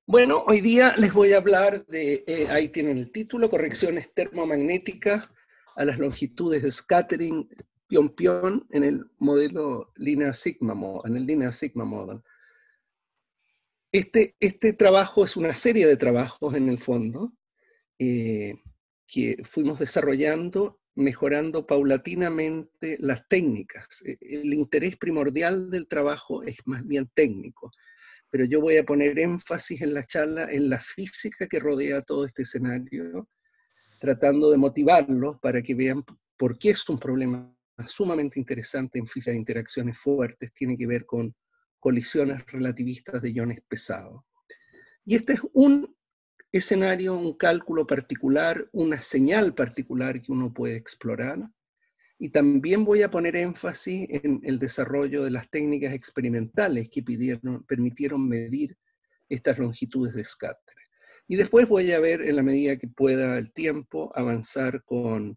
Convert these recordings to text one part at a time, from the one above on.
Bueno, hoy día les voy a hablar de, ahí tienen el título, correcciones termomagnéticas a las longitudes de scattering pion-pion en el modelo Linear Sigma Model, en el Linear Sigma Model. Este trabajo es una serie de trabajos en el fondo que fuimos desarrollando, mejorando paulatinamente las técnicas. El interés primordial del trabajo es más bien técnico, pero yo voy a poner énfasis en la charla en la física que rodea todo este escenario, tratando de motivarlos para que vean por qué es un problema sumamente interesante en física de interacciones fuertes, tiene que ver con colisiones relativistas de iones pesados. Y este es un escenario, un cálculo particular, una señal particular que uno puede explorar. Y también voy a poner énfasis en el desarrollo de las técnicas experimentales que permitieron medir estas longitudes de scatter. Y después voy a ver, en la medida que pueda el tiempo, avanzar con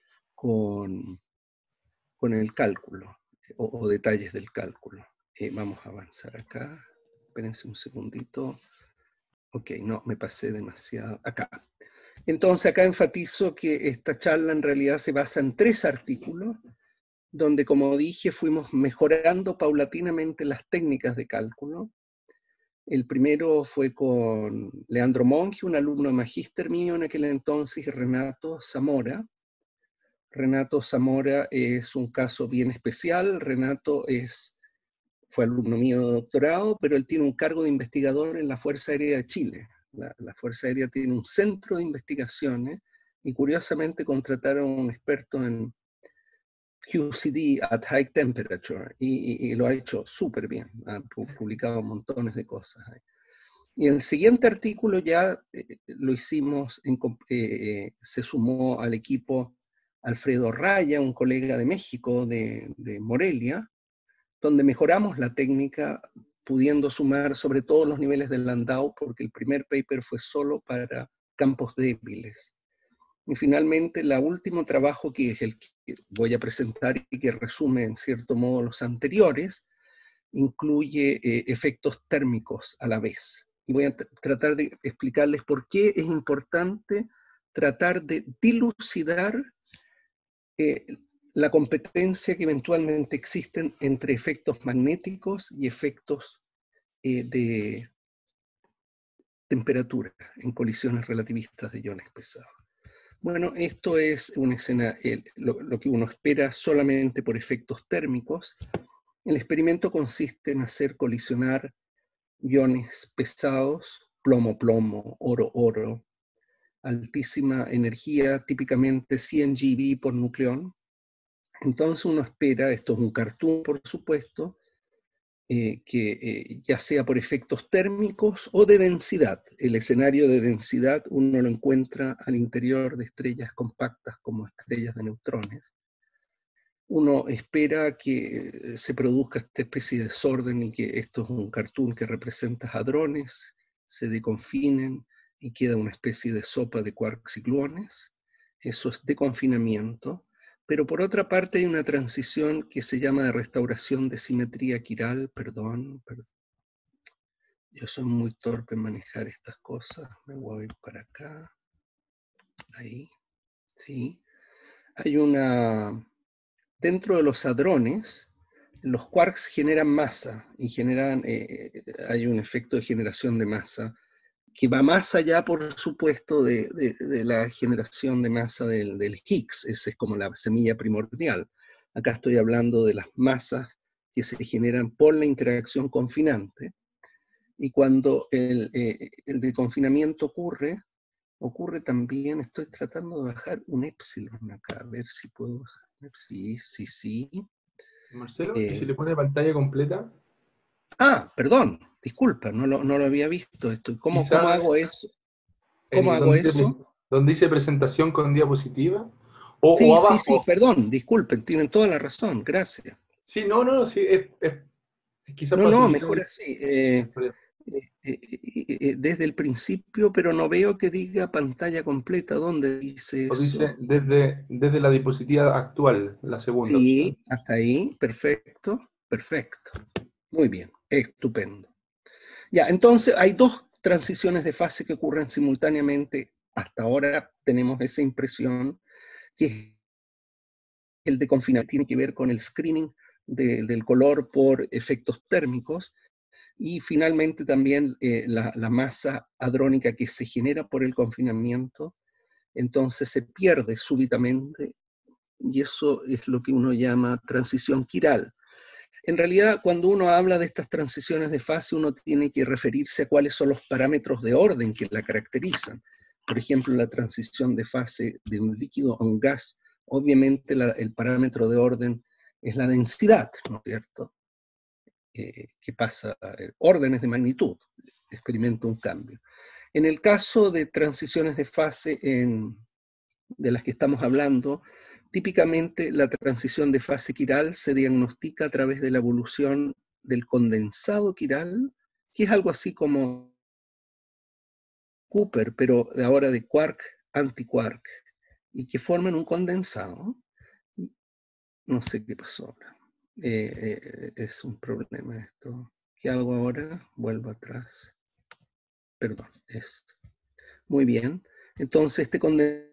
el cálculo, o detalles del cálculo. Vamos a avanzar acá. Espérense un segundito. Ok, no, me pasé demasiado. Acá. Entonces acá enfatizo que esta charla en realidad se basa en 3 artículos, donde, como dije, fuimos mejorando paulatinamente las técnicas de cálculo. El primero fue con Leandro Monge, un alumno de magíster mío en aquel entonces, y Renato Zamora. Renato Zamora es un caso bien especial. Renato fue alumno mío de doctorado, pero él tiene un cargo de investigador en la Fuerza Aérea de Chile. La Fuerza Aérea tiene un centro de investigaciones, y curiosamente contrataron a un experto en QCD at high temperature, y lo ha hecho súper bien, ha publicado montones de cosas ahí. Y el siguiente artículo ya lo hicimos, se sumó al equipo Alfredo Raya, un colega de México, de Morelia, donde mejoramos la técnica, pudiendo sumar sobre todo los niveles del Landau, porque el primer paper fue solo para campos débiles. Y finalmente, el último trabajo, que es el que voy a presentar y que resume en cierto modo los anteriores, incluye efectos térmicos a la vez. Y voy a tratar de explicarles por qué es importante tratar de dilucidar la competencia que eventualmente existen entre efectos magnéticos y efectos de temperatura en colisiones relativistas de iones pesados. Bueno, esto es una escena, lo que uno espera solamente por efectos térmicos. El experimento consiste en hacer colisionar iones pesados, plomo-plomo, oro-oro, altísima energía, típicamente 100 GeV por nucleón. Entonces uno espera, esto es un cartoon por supuesto, que ya sea por efectos térmicos o de densidad. El escenario de densidad uno lo encuentra al interior de estrellas compactas como estrellas de neutrones. Uno espera que se produzca esta especie de desorden, y que esto es un cartoon que representa hadrones, se deconfinen y queda una especie de sopa de quarks y gluones. Eso es deconfinamiento. Pero por otra parte hay una transición que se llama de restauración de simetría quiral. Perdón. Yo soy muy torpe en manejar estas cosas. Me voy a ir para acá. Ahí. Sí. Hay una... Dentro de los hadrones, los quarks generan masa, y hay un efecto de generación de masa que va más allá, por supuesto, de la generación de masa del Higgs. Esa es como la semilla primordial. Acá estoy hablando de las masas que se generan por la interacción confinante, y cuando el deconfinamiento ocurre también, estoy tratando de bajar un epsilon acá, a ver si puedo bajar. Sí. Marcelo, ¿y si le pone pantalla completa? Perdón, disculpa, no lo había visto esto. ¿Cómo Quizá hago eso? ¿Cómo hago eso? donde dice presentación con diapositiva, o Sí, abajo. perdón, disculpen, tienen toda la razón, gracias. Sí, no, sí, es quizás No, facilitar mejor así. el proyecto. Desde el principio, pero no veo que diga pantalla completa. ¿Dónde dice O eso? dice desde la diapositiva actual, la segunda opción. Sí, hasta ahí, perfecto. Muy bien, estupendo. Ya, entonces hay dos transiciones de fase que ocurren simultáneamente. Hasta ahora tenemos esa impresión que el de confinamiento tiene que ver con el screening del color por efectos térmicos, y finalmente también la masa hadrónica que se genera por el confinamiento, entonces se pierde súbitamente, y eso es lo que uno llama transición quiral. En realidad, cuando uno habla de estas transiciones de fase, uno tiene que referirse a cuáles son los parámetros de orden que la caracterizan. Por ejemplo, la transición de fase de un líquido a un gas, obviamente el parámetro de orden es la densidad, ¿no es cierto? Que pasa, órdenes de magnitud, experimenta un cambio. En el caso de transiciones de fase de las que estamos hablando, típicamente la transición de fase quiral se diagnostica a través de la evolución del condensado quiral, que es algo así como Cooper, pero ahora de quark, antiquark, y que forman un condensado. Y no sé qué pasó ahora. Es un problema esto. ¿Qué hago ahora? Vuelvo atrás. Perdón, esto. Muy bien. Entonces, este condensado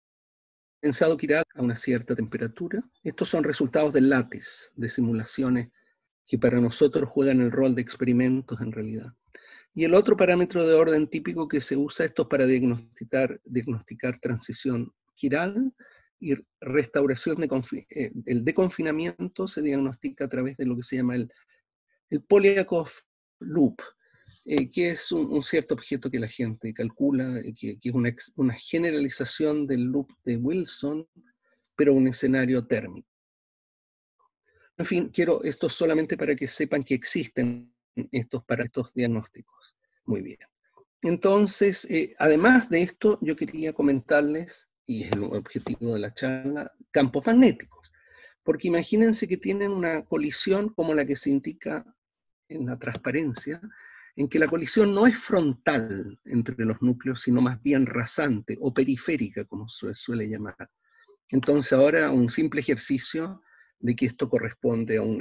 quiral a una cierta temperatura. Estos son resultados del látice, de simulaciones que para nosotros juegan el rol de experimentos en realidad. Y el otro parámetro de orden típico que se usa, esto es para diagnosticar transición quiral, y restauración el deconfinamiento se diagnostica a través de lo que se llama el Polyakov loop, que es un cierto objeto que la gente calcula, que es una generalización del loop de Wilson, pero un escenario térmico. En fin, quiero esto solamente para que sepan que existen para estos diagnósticos. Muy bien. Entonces, además de esto, yo quería comentarles, y es el objetivo de la charla, campos magnéticos. Porque imagínense que tienen una colisión como la que se indica en la transparencia, en que la colisión no es frontal entre los núcleos, sino más bien rasante o periférica, como se suele llamar. Entonces ahora un simple ejercicio de que esto corresponde a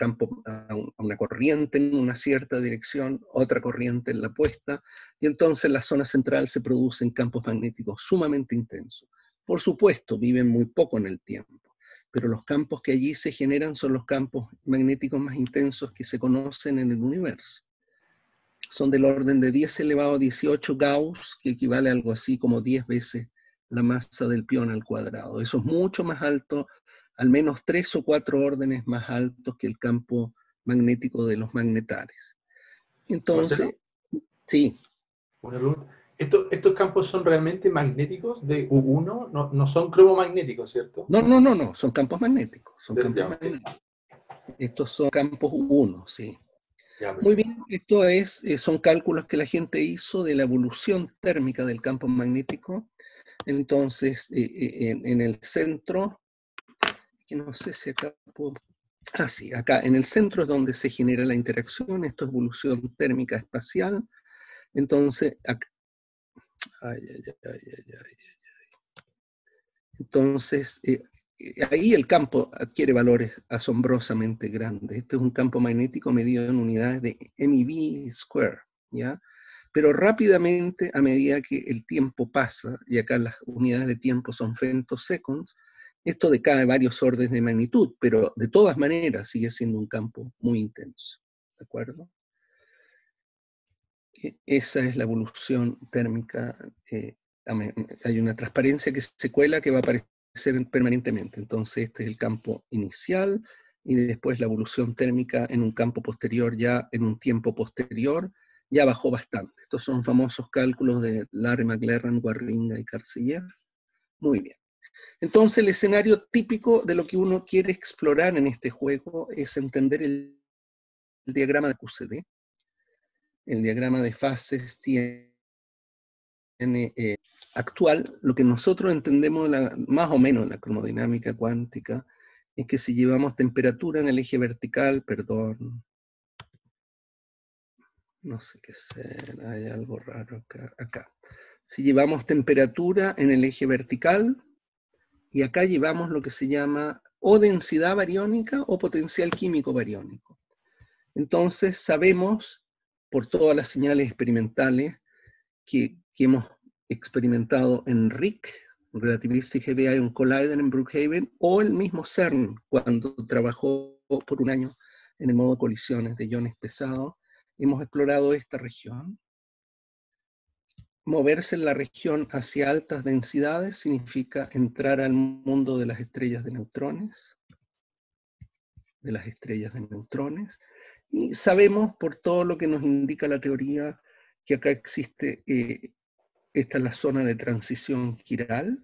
una corriente en una cierta dirección, otra corriente en la opuesta, y entonces en la zona central se producen campos magnéticos sumamente intensos. Por supuesto, viven muy poco en el tiempo, pero los campos que allí se generan son los campos magnéticos más intensos que se conocen en el universo. Son del orden de 10 elevado a 18 Gauss, que equivale a algo así como 10 veces la masa del pión al cuadrado. Eso es mucho más alto, al menos 3 o 4 órdenes más altos que el campo magnético de los magnetares. Entonces, Marcelo, sí. una pregunta. ¿Estos campos son realmente magnéticos de U1? No son cromomagnéticos, ¿cierto? No, son campos magnéticos. Son campos Ya, magnéticos. Estos son campos 1, sí. ya, Muy bien, esto son cálculos que la gente hizo de la evolución térmica del campo magnético. Entonces, en el centro, que no sé si acá puedo... Ah, sí, acá en el centro es donde se genera la interacción, esto es evolución térmica espacial. Entonces, acá... Entonces, ahí el campo adquiere valores asombrosamente grandes. Este es un campo magnético medido en unidades de MeV square, ¿ya? Pero rápidamente, a medida que el tiempo pasa, y acá las unidades de tiempo son femtoseconds, esto decae varios órdenes de magnitud, pero de todas maneras sigue siendo un campo muy intenso, ¿de acuerdo? Esa es la evolución térmica. Hay una transparencia que se cuela que va a aparecer permanentemente. Entonces este es el campo inicial, y después la evolución térmica en un campo posterior, ya en un tiempo posterior, ya bajó bastante. Estos son famosos cálculos de Larry McLaren, Warringa y Carcillev. Muy bien. Entonces el escenario típico de lo que uno quiere explorar en este juego es entender el diagrama de QCD. El diagrama de fases tiene actual, lo que nosotros entendemos más o menos la cromodinámica cuántica, es que si llevamos temperatura en el eje vertical, perdón, no sé qué ser, hay algo raro acá. Si llevamos temperatura en el eje vertical, y acá llevamos lo que se llama o densidad bariónica o potencial químico bariónico. Entonces sabemos, por todas las señales experimentales, que hemos experimentado en RHIC, Relativistic Heavy Ion Collider en Brookhaven, o el mismo CERN, cuando trabajó por un año en el modo de colisiones de iones pesados. Hemos explorado esta región. Moverse en la región hacia altas densidades significa entrar al mundo de las estrellas de neutrones, y sabemos por todo lo que nos indica la teoría que acá existe, esta es la zona de transición quiral,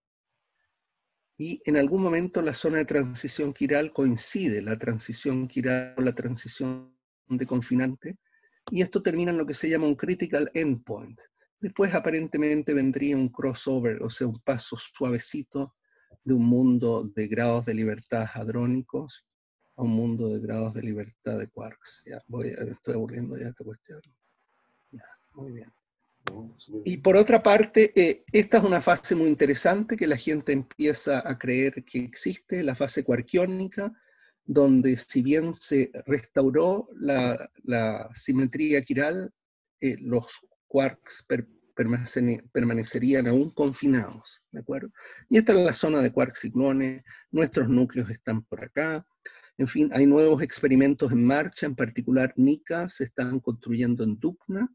y en algún momento la zona de transición quiral coincide, la transición quiral o la transición de confinante, y esto termina en lo que se llama un critical endpoint. Después aparentemente vendría un crossover, o sea, un paso suavecito de un mundo de grados de libertad hadrónicos a un mundo de grados de libertad de quarks. Ya, me estoy aburriendo ya de esta cuestión. Ya, muy bien. Y por otra parte, esta es una fase muy interesante que la gente empieza a creer que existe, la fase quarkiónica, donde si bien se restauró la simetría quiral, los quarks permanecerían aún confinados, ¿de acuerdo? Y esta es la zona de quark ciclones, nuestros núcleos están por acá, en fin, hay nuevos experimentos en marcha, en particular NICA se están construyendo en Dubna,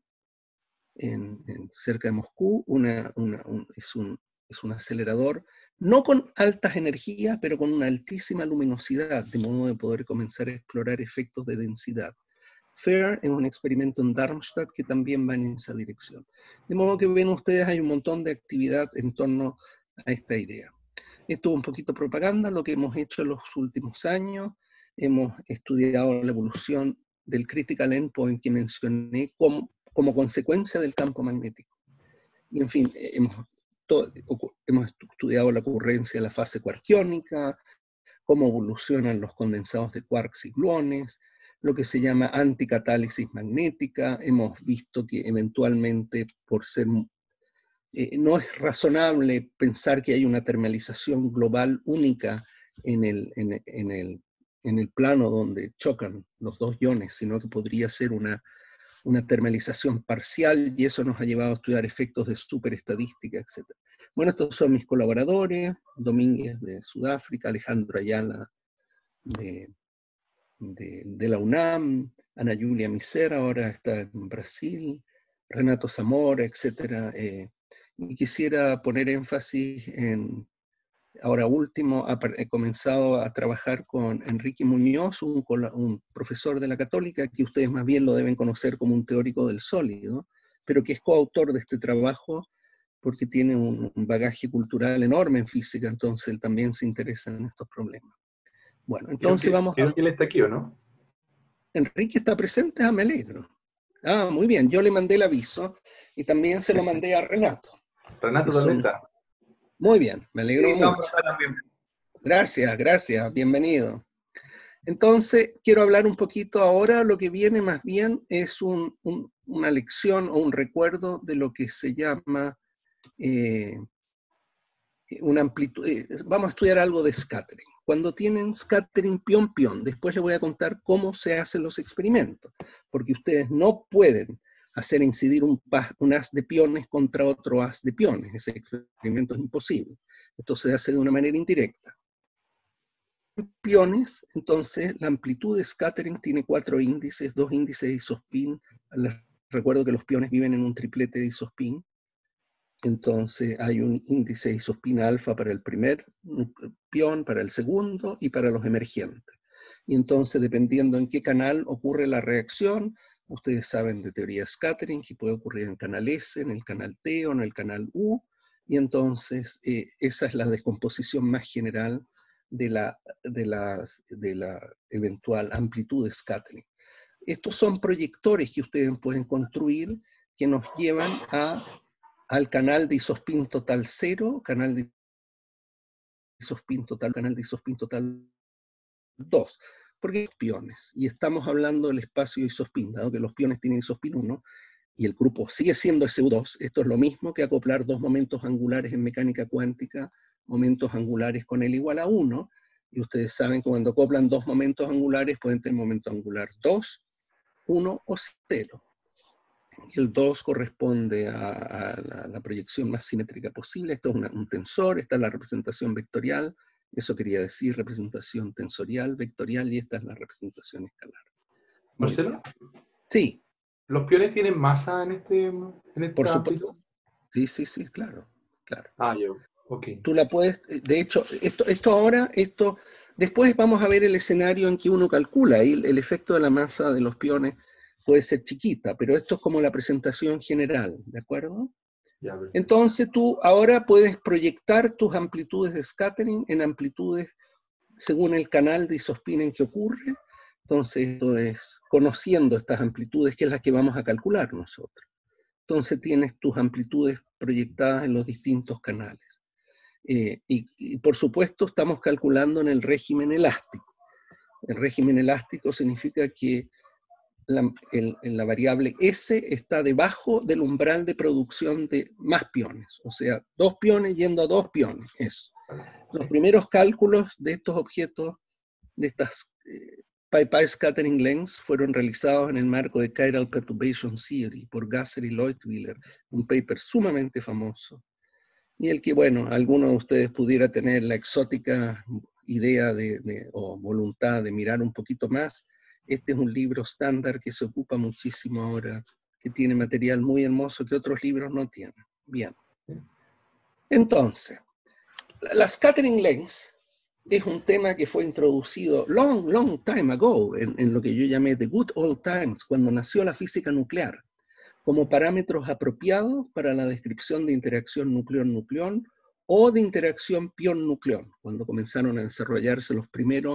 cerca de Moscú, es un acelerador, no con altas energías, pero con una altísima luminosidad, de modo de poder comenzar a explorar efectos de densidad. FAIR es un experimento en Darmstadt que también va en esa dirección. De modo que ven ustedes, hay un montón de actividad en torno a esta idea. Esto es un poquito propaganda, lo que hemos hecho en los últimos años. Hemos estudiado la evolución del critical endpoint que mencioné como consecuencia del campo magnético. Y en fin, hemos estudiado la ocurrencia de la fase quarkiónica, cómo evolucionan los condensados de quarks y gluones, lo que se llama anticatálisis magnética. Hemos visto que eventualmente, por ser no es razonable pensar que hay una termalización global única en el plano donde chocan los dos iones, sino que podría ser una termalización parcial, y eso nos ha llevado a estudiar efectos de superestadística, etc. Bueno, estos son mis colaboradores: Domínguez de Sudáfrica, Alejandro Ayala de la UNAM, Ana Julia Misera, ahora está en Brasil, Renato Zamora, etc. Y quisiera poner énfasis en, ahora último, he comenzado a trabajar con Enrique Muñoz, un profesor de la Católica, que ustedes más bien lo deben conocer como un teórico del sólido, pero que es coautor de este trabajo porque tiene un bagaje cultural enorme en física, entonces él también se interesa en estos problemas. Bueno, entonces creo que él está aquí, ¿o no? Enrique está presente, me alegro. Muy bien, yo le mandé el aviso y también se lo mandé a Renato. Renato también está. Muy bien, me alegro mucho. También. Gracias, bienvenido. Entonces, quiero hablar un poquito ahora, lo que viene más bien es una lección o un recuerdo de lo que se llama una amplitud. Vamos a estudiar algo de scattering. Cuando tienen scattering pion-pion, después les voy a contar cómo se hacen los experimentos, porque ustedes no pueden hacer incidir un haz de piones contra otro haz de piones. Ese experimento es imposible. Esto se hace de una manera indirecta. Piones, entonces la amplitud de scattering tiene 4 índices, 2 índices de isospin. Les recuerdo que los piones viven en un triplete de isospin. Entonces hay un índice de isospin alfa para el primer pión, para el segundo y para los emergentes. Y entonces, dependiendo en qué canal ocurre la reacción, ustedes saben de teoría de scattering, que puede ocurrir en el canal S, en el canal T o en el canal U, y entonces esa es la descomposición más general de la eventual amplitud de scattering. Estos son proyectores que ustedes pueden construir que nos llevan al canal de isospin total 0, canal de isospin total 2, porque hay piones, y estamos hablando del espacio isospin, dado que los piones tienen isospin 1, y el grupo sigue siendo SU2, esto es lo mismo que acoplar dos momentos angulares en mecánica cuántica, momentos angulares con L igual a 1, y ustedes saben que cuando acoplan dos momentos angulares pueden tener momento angular 2, 1 o 0. y el 2 corresponde a la proyección más simétrica posible. Esto es un tensor, esta es la representación vectorial, eso quería decir representación tensorial, vectorial, y esta es la representación escalar. Marcelo, sí. ¿Los piones tienen masa en Por esta supuesto. amplitud? Sí, claro. Ah, yo, ok. Tú la puedes, de hecho, después vamos a ver el escenario en que uno calcula, ahí el efecto de la masa de los piones puede ser chiquita, pero esto es como la presentación general, ¿de acuerdo? Ya, perfecto. Entonces tú ahora puedes proyectar tus amplitudes de scattering en amplitudes según el canal de isospin en que ocurre. Entonces esto es conociendo estas amplitudes, que es las que vamos a calcular nosotros. Entonces tienes tus amplitudes proyectadas en los distintos canales. Y por supuesto estamos calculando en el régimen elástico. El régimen elástico significa que la variable S está debajo del umbral de producción de más piones, o sea, 2 piones yendo a 2 piones. Eso. Los primeros cálculos de estos objetos, de estas pi-pi scattering lengths, fueron realizados en el marco de Chiral Perturbation Theory por Gasser y Leutwiler, un paper sumamente famoso, y el que, bueno, alguno de ustedes pudiera tener la exótica idea o voluntad de mirar un poquito más. Este es un libro estándar que se ocupa muchísimo ahora, que tiene material muy hermoso que otros libros no tienen. Bien. Entonces, la scattering lengths es un tema que fue introducido long time ago, en lo que yo llamé the good old times, cuando nació la física nuclear, como parámetros apropiados para la descripción de interacción nucleón-nucleón o de interacción pión-nucleón, cuando comenzaron a desarrollarse los primeros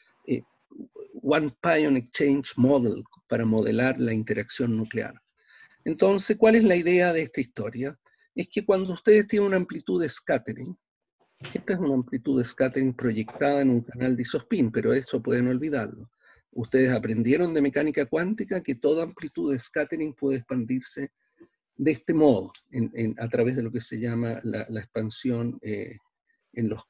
One Pion Exchange Model para modelar la interacción nuclear. Entonces, ¿cuál es la idea de esta historia? Es que cuando ustedes tienen una amplitud de scattering, esta es una amplitud de scattering proyectada en un canal de isospin, pero eso pueden olvidarlo. Ustedes aprendieron de mecánica cuántica que toda amplitud de scattering puede expandirse de este modo, a través de lo que se llama la expansión en los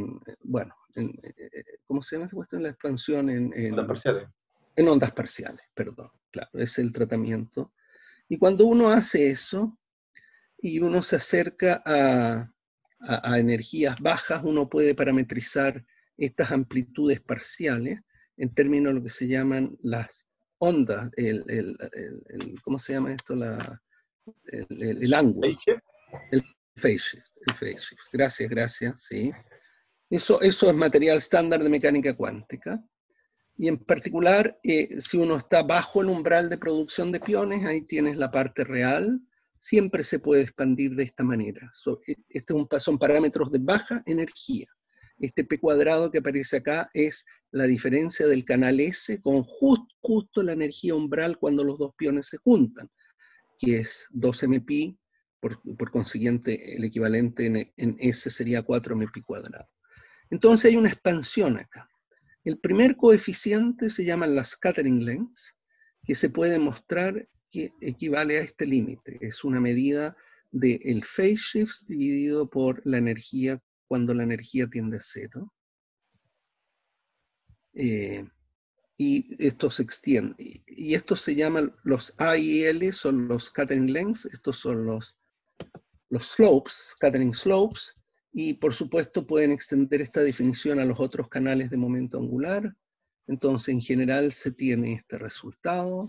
¿cómo se llama esta cuestión? La expansión Ondas parciales. En ondas parciales, perdón, claro, es el tratamiento. Y cuando uno hace eso, y uno se acerca a energías bajas, uno puede parametrizar estas amplitudes parciales en términos de lo que se llaman las ondas, ¿cómo se llama esto? El ángulo. El phase shift. Gracias, sí. Eso es material estándar de mecánica cuántica. Y en particular, si uno está bajo el umbral de producción de piones, ahí tienes la parte real, siempre se puede expandir de esta manera. Son parámetros de baja energía. Este P cuadrado que aparece acá es la diferencia del canal S con justo la energía umbral cuando los dos piones se juntan, que es 2 mpi, por consiguiente el equivalente en S sería 4 mpi cuadrado. Entonces hay una expansión acá. El primer coeficiente se llama la scattering length, que se puede mostrar que equivale a este límite. Es una medida del phase shift dividido por la energía cuando la energía tiende a cero. Y esto se extiende. Y estos se llaman los A y L, son los scattering lengths, estos son los slopes, scattering slopes, y por supuesto pueden extender esta definición a los otros canales de momento angular. Entonces en general se tiene este resultado,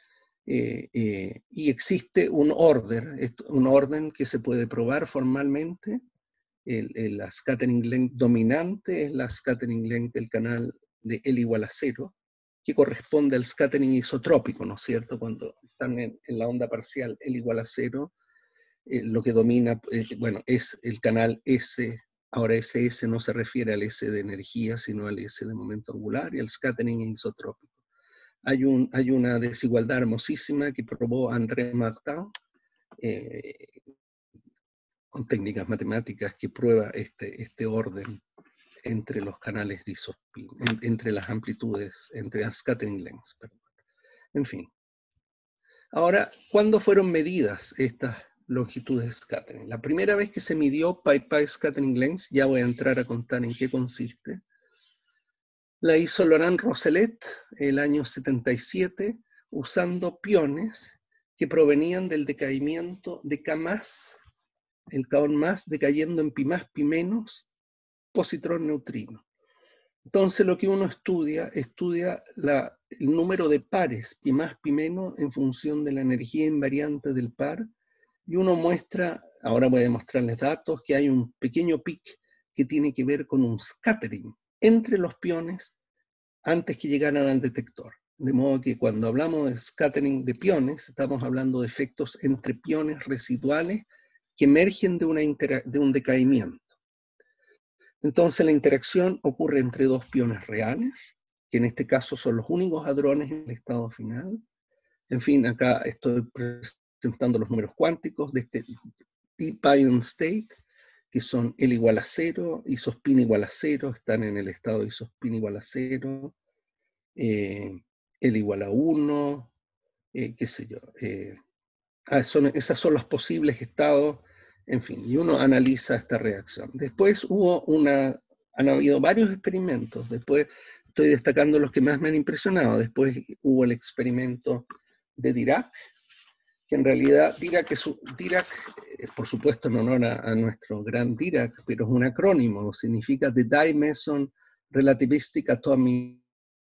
y existe un orden que se puede probar formalmente. La scattering length dominante es la scattering length del canal de L igual a 0, que corresponde al scattering isotrópico, ¿no es cierto? Cuando están en la onda parcial L igual a 0, lo que domina, bueno, es el canal S. Ahora ese S no se refiere al S de energía, sino al S de momento angular, y el scattering es isotrópico. Hay una desigualdad hermosísima que probó André Martin, con técnicas matemáticas, que prueba este orden entre los canales de isospin, entre las amplitudes, entre las scattering lengths, perdón. En fin. Ahora, ¿cuándo fueron medidas estas longitudes de scattering? La primera vez que se midió pi-pi scattering lengths, ya voy a entrar a contar en qué consiste, la hizo Laurent Rousselet el año 77, usando piones que provenían del decaimiento de K+, el kaón más decayendo en pi más, pi menos, positrón neutrino. Entonces lo que uno estudia el número de pares, pi más, pi menos, en función de la energía invariante del par, y uno muestra, ahora voy a mostrarles datos, que hay un pequeño pic que tiene que ver con un scattering entre los piones antes que llegaran al detector. De modo que cuando hablamos de scattering de piones, estamos hablando de efectos entre piones residuales que emergen de un decaimiento. Entonces la interacción ocurre entre dos piones reales, que en este caso son los únicos hadrones en el estado final. En fin, acá estoy presentando los números cuánticos de este d-pion state, que son L igual a 0, isospin igual a 0, están en el estado de isospin igual a 0, L igual a 1, qué sé yo. Esas son los posibles estados, en fin, y uno analiza esta reacción. Después han habido varios experimentos, después estoy destacando los que más me han impresionado. Después hubo el experimento de Dirac, que en realidad Dirac, por supuesto en honor a nuestro gran Dirac, pero es un acrónimo, significa The Dye-Meson Relativistic Atomic.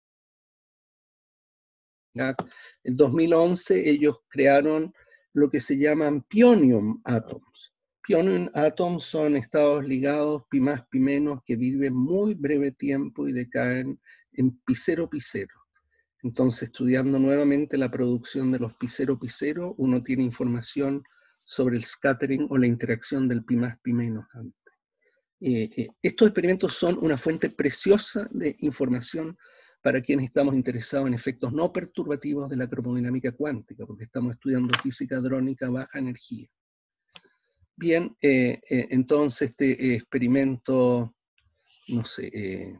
En 2011 ellos crearon lo que se llaman pionium atoms. Pionium atoms son estados ligados pi más, pi menos, que viven muy breve tiempo y decaen en pi 0, pi 0. Entonces, estudiando nuevamente la producción de los pi 0, pi 0, uno tiene información sobre el scattering o la interacción del pi más, pi menos. Estos experimentos son una fuente preciosa de información para quienes estamos interesados en efectos no perturbativos de la cromodinámica cuántica, porque estamos estudiando física hadrónica a baja energía. Bien, entonces este experimento, no sé,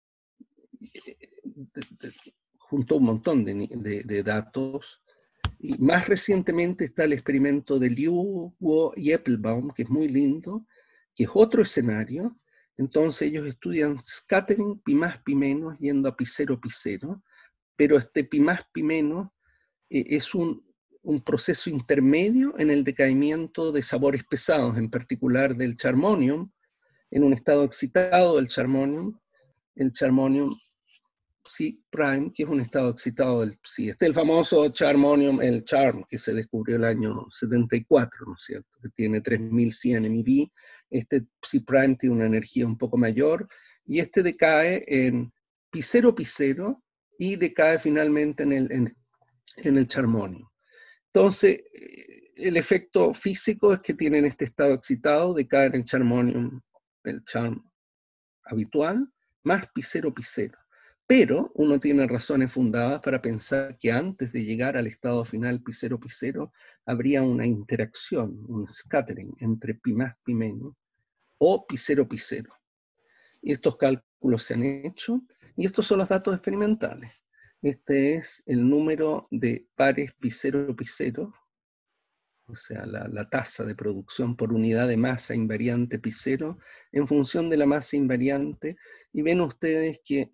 juntó un montón de datos, y más recientemente está el experimento de Liu, Guo y Eppelbaum, que es muy lindo, que es otro escenario. Entonces ellos estudian scattering pi más, pi menos, yendo a pi 0, pi 0, pero este pi más, pi menos es un proceso intermedio en el decaimiento de sabores pesados, en particular del charmonium, en un estado excitado del charmonium, el charmonium Psi prime, que es un estado excitado del Psi. Este es el famoso charmonium, el charm, que se descubrió el año 74, ¿no es cierto? Que tiene 3100 MeV. Este Psi prime tiene una energía un poco mayor, y este decae en pi 0, pi 0, y decae finalmente en el charmonium. Entonces, el efecto físico es que tienen este estado excitado, decae en el charmonium, el charm habitual, más pi 0, pi 0. Pero uno tiene razones fundadas para pensar que antes de llegar al estado final pi 0, pi 0, habría una interacción, un scattering entre pi más, pi menos, o pi 0, pi 0. Y estos cálculos se han hecho, y estos son los datos experimentales. Este es el número de pares pi 0, pi 0, o sea, la tasa de producción por unidad de masa invariante pi 0 en función de la masa invariante, y ven ustedes que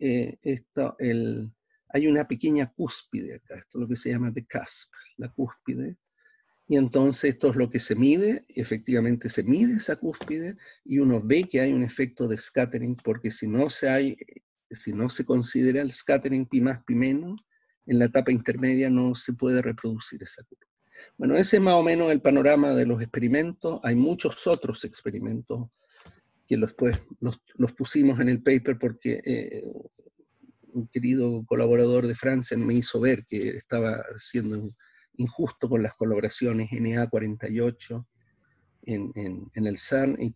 hay una pequeña cúspide acá, esto es lo que se llama the cusp, la cúspide, y entonces esto es lo que se mide, efectivamente se mide esa cúspide, y uno ve que hay un efecto de scattering, porque si no se considera el scattering pi más, pi menos, en la etapa intermedia no se puede reproducir esa curva. Bueno, ese es más o menos el panorama de los experimentos. Hay muchos otros experimentos que los pusimos en el paper porque un querido colaborador de Francia me hizo ver que estaba siendo injusto con las colaboraciones NA48 en el CERN y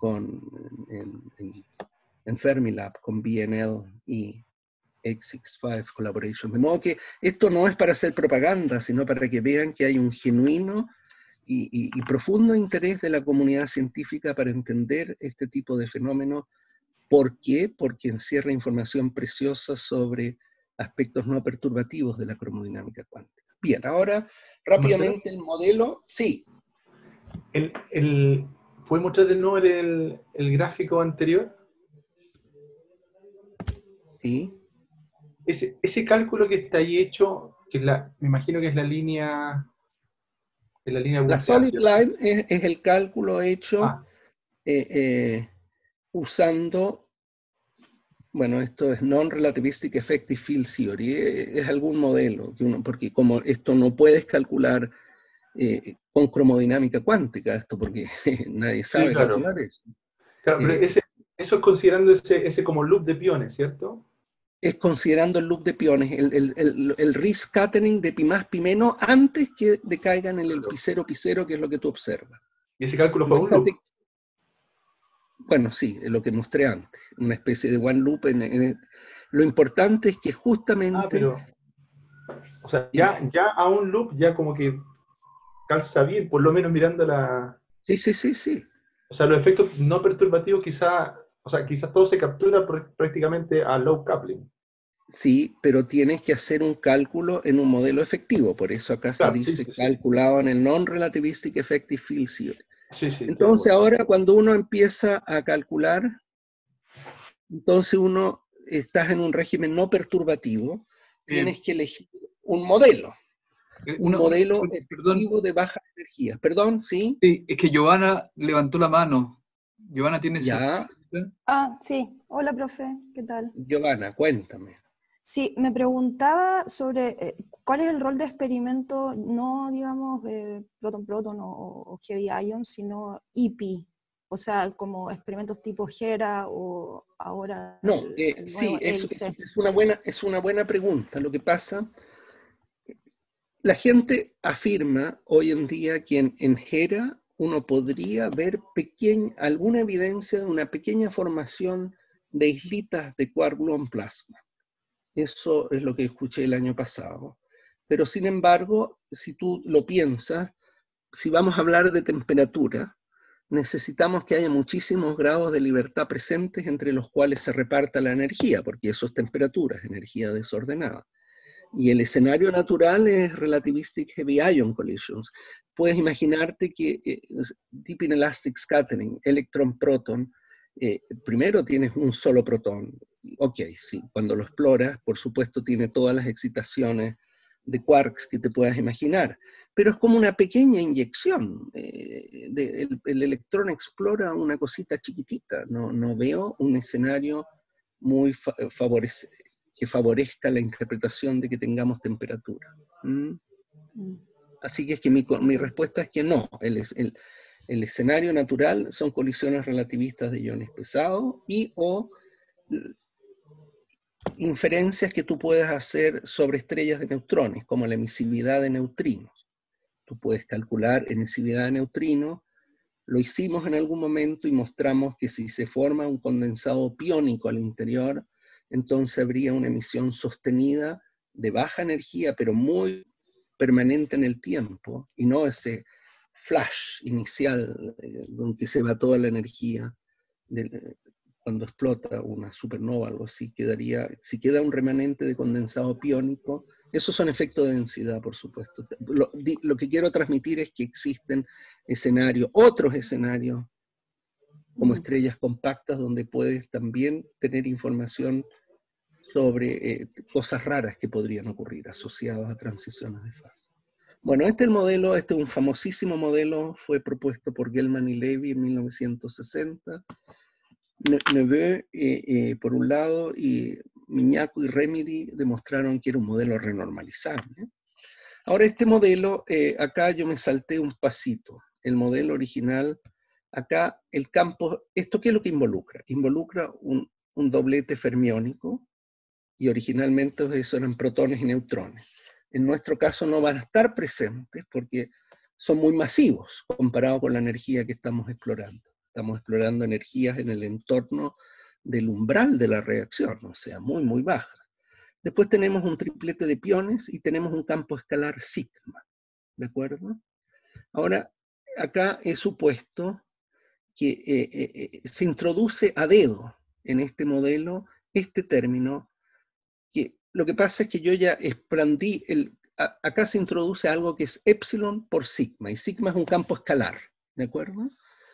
en Fermilab con BNL y 865 Collaboration. De modo que esto no es para hacer propaganda, sino para que vean que hay un genuino y profundo interés de la comunidad científica para entender este tipo de fenómenos. ¿Por qué? Porque encierra información preciosa sobre aspectos no perturbativos de la cromodinámica cuántica. Bien, ahora rápidamente el modelo. Sí. ¿Puede mostrar de nuevo el gráfico anterior? Sí. Ese cálculo que está ahí hecho, me imagino que es la línea en la línea La punteada, solid ¿cierto? line es el cálculo hecho Ah, usando, bueno, esto es Non-Relativistic Effective Field Theory, es algún modelo, porque como esto no puedes calcular con cromodinámica cuántica, esto porque nadie sí, sabe claro. calcular eso. Claro, pero Eh, eso es considerando ese como loop de piones, ¿cierto? es considerando el loop de piones, el rescattering de pi más pi menos antes que decaigan en el Claro. pi 0 pi 0, que es lo que tú observas. Y ese cálculo Y fue un loop. fíjate, bueno, sí, es lo que mostré antes, una especie de one loop. Lo importante es que Ah, justamente, pero, o sea, dime, ya a un loop ya como que calza bien, por lo menos mirando la... sí, sí, sí, sí, O sea, los efectos no perturbativos quizá, o sea, quizás todo se captura prácticamente a low coupling. sí, pero tienes que hacer un cálculo en un modelo efectivo, por eso acá se Claro, sí, dice sí, sí. calculado en el Non-Relativistic Effective Field Theory. Sí, sí, estoy de Entonces acuerdo. ahora cuando uno empieza a calcular, entonces uno estás en un régimen no perturbativo, Eh, tienes que elegir un una modelo pregunta, perdón. efectivo de baja energía. Perdón, ¿sí? Sí, es que Giovanna levantó la mano. Giovanna, ¿tienes alguna Ya, pregunta? Ah, sí. Hola, profe. ¿Qué tal? Giovanna, cuéntame. Sí, me preguntaba sobre cuál es el rol de experimento, no digamos proton-proton o heavy ion, sino EPI, o sea, como experimentos tipo HERA o ahora No, el sí, nuevo ELICE. es una buena pregunta. Lo que pasa, la gente afirma hoy en día que en HERA uno podría ver alguna evidencia de una pequeña formación de islitas de quark gluon plasma. Eso es lo que escuché el año pasado. Pero sin embargo, si tú lo piensas, si vamos a hablar de temperatura, necesitamos que haya muchísimos grados de libertad presentes entre los cuales se reparta la energía, porque eso es temperatura, es energía desordenada. Y el escenario natural es relativistic heavy ion collisions. Puedes imaginarte que deep inelastic scattering, electron-proton, primero tienes un solo protón. Ok, sí, cuando lo exploras, por supuesto, tiene todas las excitaciones de quarks que te puedas imaginar, pero es como una pequeña inyección. El electrón explora una cosita chiquitita. No veo un escenario muy que favorezca la interpretación de que tengamos temperatura. ¿Mm? Mm, Así que es que mi respuesta es que no. El escenario natural son colisiones relativistas de iones pesados y o inferencias que tú puedes hacer sobre estrellas de neutrones, como la emisividad de neutrinos. Tú puedes calcular emisividad de neutrinos. Lo hicimos en algún momento y mostramos que si se forma un condensado piónico al interior, entonces habría una emisión sostenida de baja energía, pero muy permanente en el tiempo, y no ese flash inicial donde se va toda la energía cuando explota una supernova o algo así, si queda un remanente de condensado piónico. Esos son efectos de densidad, por supuesto. Lo que quiero transmitir es que existen otros escenarios, como mm. estrellas compactas, donde puedes también tener información sobre cosas raras que podrían ocurrir asociadas a transiciones de fase. Bueno, este es un famosísimo modelo, fue propuesto por Gell-Mann y Levy en 1960. Neveu, por un lado, y Miñaco y Remedy demostraron que era un modelo renormalizable. Ahora, este modelo, acá yo me salté un pasito. El modelo original, acá el campo, ¿esto qué es lo que involucra? Involucra un doblete fermiónico, y originalmente eso eran protones y neutrones. En nuestro caso no van a estar presentes porque son muy masivos comparado con la energía que estamos explorando. Estamos explorando energías en el entorno del umbral de la reacción, o sea, muy, muy bajas. Después tenemos un triplete de piones y tenemos un campo escalar sigma, ¿de acuerdo? Ahora, acá he supuesto que se introduce a dedo en este modelo este término, que lo que pasa es que yo ya expandí, acá se introduce algo que es epsilon por sigma, y sigma es un campo escalar, ¿de acuerdo?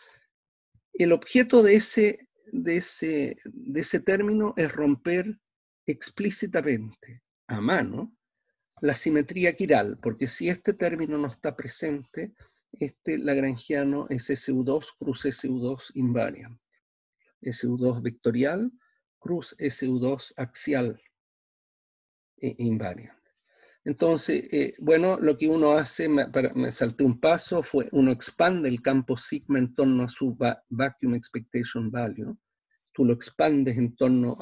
El objeto de ese término es romper explícitamente, a mano, la simetría quiral, porque si este término no está presente, este lagrangiano es SU2 cruz SU2 invariant. SU2 vectorial cruz SU2 axial invariant. Entonces, bueno, lo que uno hace, me salté un paso, fue uno expande el campo sigma en torno a su vacuum expectation value. Tú lo expandes en torno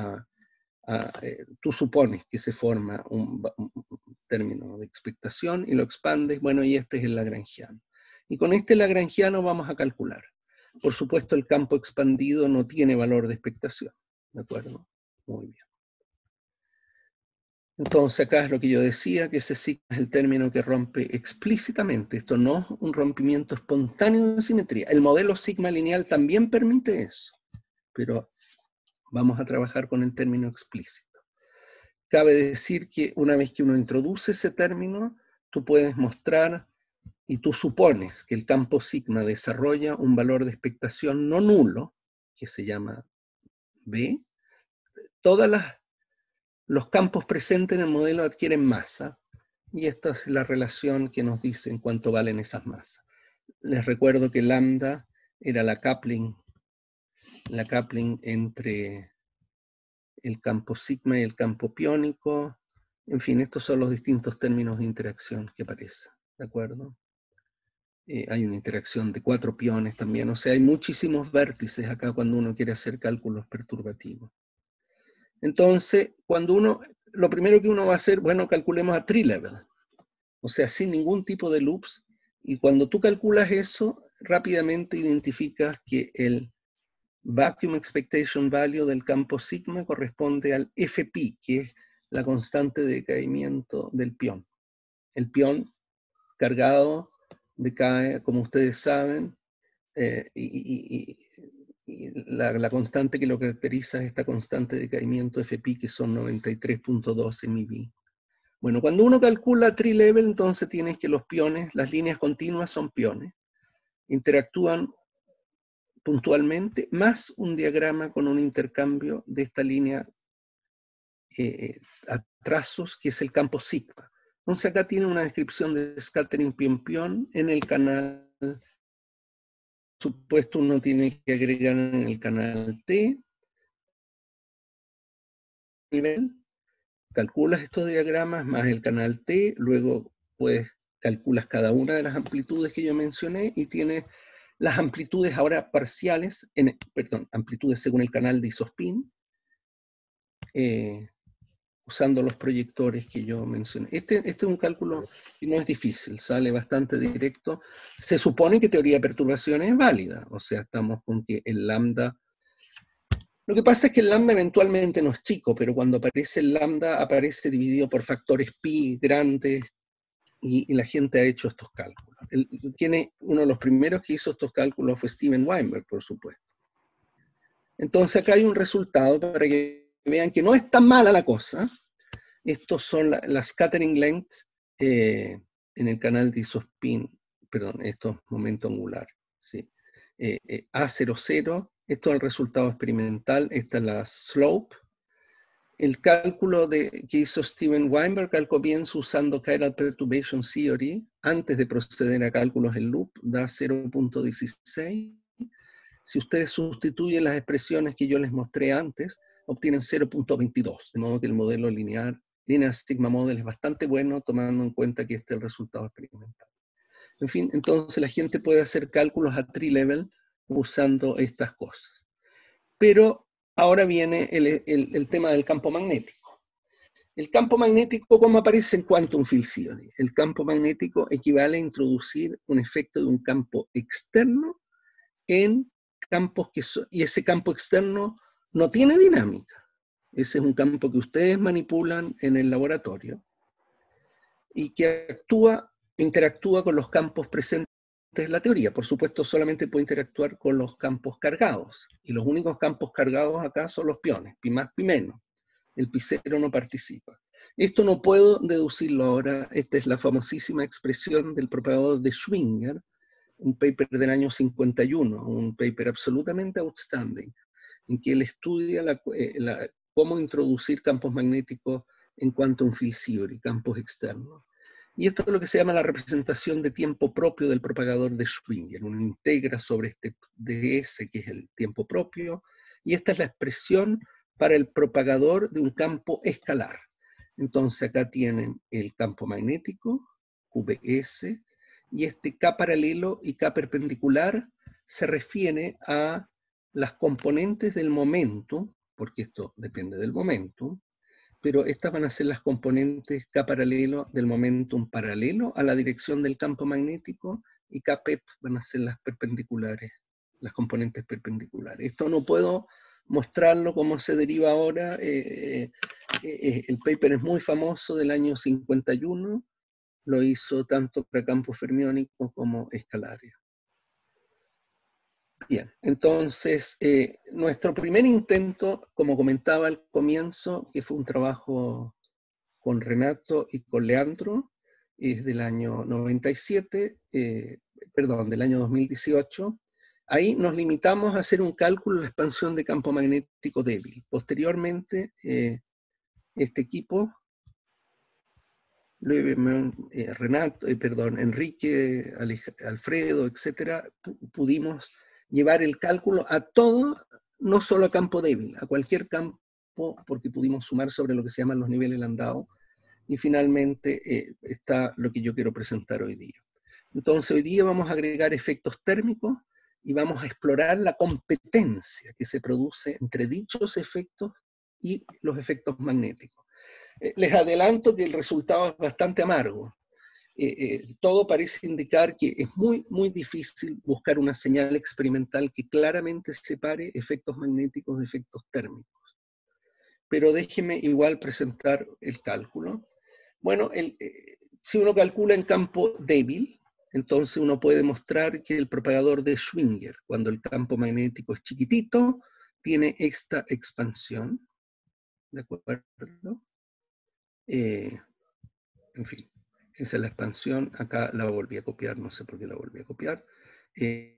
tú supones que se forma un término de expectación y lo expandes, bueno, y este es el lagrangiano. Y con este lagrangiano vamos a calcular. Por supuesto, el campo expandido no tiene valor de expectación, ¿de acuerdo? Muy bien. Entonces acá es lo que yo decía, que ese sigma es el término que rompe explícitamente. Esto no es un rompimiento espontáneo de simetría. El modelo sigma lineal también permite eso, pero vamos a trabajar con el término explícito. Cabe decir que una vez que uno introduce ese término, tú puedes mostrar y tú supones que el campo sigma desarrolla un valor de expectación no nulo, que se llama B. Todos los campos presentes en el modelo adquieren masa, y esta es la relación que nos dice en cuánto valen esas masas. Les recuerdo que lambda era la coupling entre el campo sigma y el campo piónico. En fin, estos son los distintos términos de interacción que aparecen, ¿de acuerdo? Hay una interacción de 4 piones también, o sea, hay muchísimos vértices acá cuando uno quiere hacer cálculos perturbativos. Entonces, lo primero que uno va a hacer, bueno, calculemos a tree level, o sea, sin ningún tipo de loops, y cuando tú calculas eso, rápidamente identificas que el vacuum expectation value del campo sigma corresponde al FP, que es la constante de decaimiento del pión. El pión cargado decae, como ustedes saben, y la constante que lo caracteriza es esta constante de decaimiento FP, que son 93.2 MeV. Bueno, cuando uno calcula tree level, entonces tienes que los piones, las líneas continuas son piones, interactúan puntualmente, más un diagrama con un intercambio de esta línea a trazos, que es el campo sigma. Entonces acá tiene una descripción de scattering pion-pion en el canal. Por supuesto, uno tiene que agregar en el canal T. Nivel, calculas estos diagramas más el canal T, luego calculas cada una de las amplitudes que yo mencioné y tienes las amplitudes ahora parciales, amplitudes según el canal de isospin, usando los proyectores que yo mencioné. Este es un cálculo que no es difícil, sale bastante directo. Se supone que teoría de perturbaciones es válida, o sea, estamos con que el lambda... Lo que pasa es que el lambda eventualmente no es chico, pero cuando aparece el lambda aparece dividido por factores pi grandes, y la gente ha hecho estos cálculos. Uno de los primeros que hizo estos cálculos fue Steven Weinberg, por supuesto. Entonces acá hay un resultado para que vean que no es tan mala la cosa. Estos son las scattering lengths en el canal de isospin, perdón, esto es momento angular. ¿Sí? A00, esto es el resultado experimental, esta es la slope. El cálculo que hizo Steven Weinberg al comienzo usando Chiral Perturbation Theory, antes de proceder a cálculos en loop, da 0.16. Si ustedes sustituyen las expresiones que yo les mostré antes, obtienen 0.22, de modo que el modelo linear sigma model es bastante bueno, tomando en cuenta que este es el resultado experimental. En fin, entonces la gente puede hacer cálculos a tree level usando estas cosas. Pero ahora viene el tema del campo magnético. El campo magnético, ¿cómo aparece en Quantum Field Theory? El campo magnético equivale a introducir un efecto de un campo externo en campos y ese campo externo no tiene dinámica. Ese es un campo que ustedes manipulan en el laboratorio y que interactúa con los campos presentes en la teoría. Por supuesto, solamente puede interactuar con los campos cargados. Y los únicos campos cargados acá son los piones, pi más, pi menos. El pi cero no participa. Esto no puedo deducirlo ahora. Esta es la famosísima expresión del propagador de Schwinger, un paper del año 51, un paper absolutamente outstanding, en que él estudia cómo introducir campos magnéticos en cuanto a un field theory, campos externos. Y esto es lo que se llama la representación de tiempo propio del propagador de Schwinger. Uno integra sobre este ds, que es el tiempo propio, y esta es la expresión para el propagador de un campo escalar. Entonces acá tienen el campo magnético, QBS, y este K paralelo y K perpendicular se refiere a las componentes del momentum, porque esto depende del momentum, pero estas van a ser las componentes K paralelo del momentum paralelo a la dirección del campo magnético, y Kpep van a ser las perpendiculares, las componentes perpendiculares. Esto no puedo mostrarlo como se deriva ahora, el paper es muy famoso del año 51, lo hizo tanto para campos fermiónicos como escalares. Bien, entonces, nuestro primer intento, como comentaba al comienzo, que fue un trabajo con Renato y con Leandro, es del año 97, del año 2018. Ahí nos limitamos a hacer un cálculo de la expansión de campo magnético débil. Posteriormente, este equipo, Enrique, Alfredo, etcétera, pudimos llevar el cálculo a todo, no solo a campo débil, a cualquier campo, porque pudimos sumar sobre lo que se llaman los niveles Landau, y finalmente está lo que yo quiero presentar hoy día. Entonces hoy día vamos a agregar efectos térmicos y vamos a explorar la competencia que se produce entre dichos efectos y los efectos magnéticos. Les adelanto que el resultado es bastante amargo. Todo parece indicar que es muy, muy difícil buscar una señal experimental que claramente separe efectos magnéticos de efectos térmicos. Pero déjeme igual presentar el cálculo. Bueno, si uno calcula en campo débil, entonces uno puede mostrar que el propagador de Schwinger, cuando el campo magnético es chiquitito, tiene esta expansión. ¿De acuerdo? En fin. Esa es la expansión, acá la volví a copiar, no sé por qué la volví a copiar. El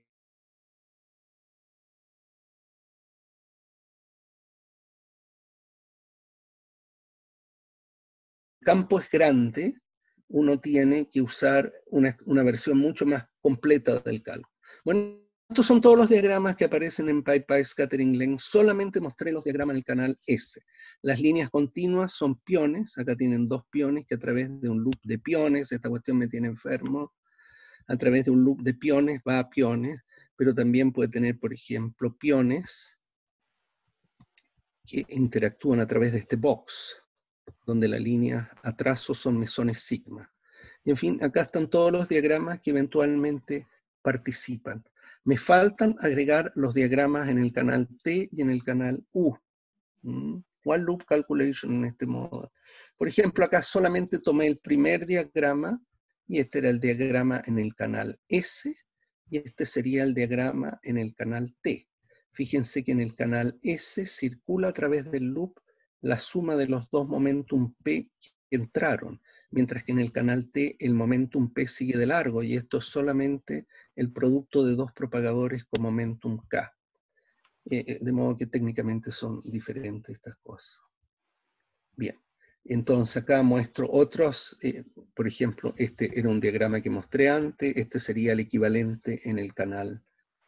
campo es grande, uno tiene que usar una versión mucho más completa del cálculo. Bueno, estos son todos los diagramas que aparecen en PyPy Scattering Length, solamente mostré los diagramas en el canal S. Las líneas continuas son piones, acá tienen dos piones que a través de un loop de piones, esta cuestión me tiene enfermo, a través de un loop de piones va a piones, pero también puede tener, por ejemplo, piones que interactúan a través de este box, donde la línea a trazo son mesones sigma. Y en fin, acá están todos los diagramas que eventualmente participan. Me faltan agregar los diagramas en el canal T y en el canal U. One loop calculation en este modo. Por ejemplo, acá solamente tomé el primer diagrama, y este era el diagrama en el canal S, y este sería el diagrama en el canal T. Fíjense que en el canal S circula a través del loop la suma de los dos momentum P que entraron, mientras que en el canal T el momentum P sigue de largo, y esto es solamente el producto de dos propagadores con momentum K. De modo que técnicamente son diferentes estas cosas. Bien, entonces acá muestro otros, por ejemplo, este era un diagrama que mostré antes, este sería el equivalente en el canal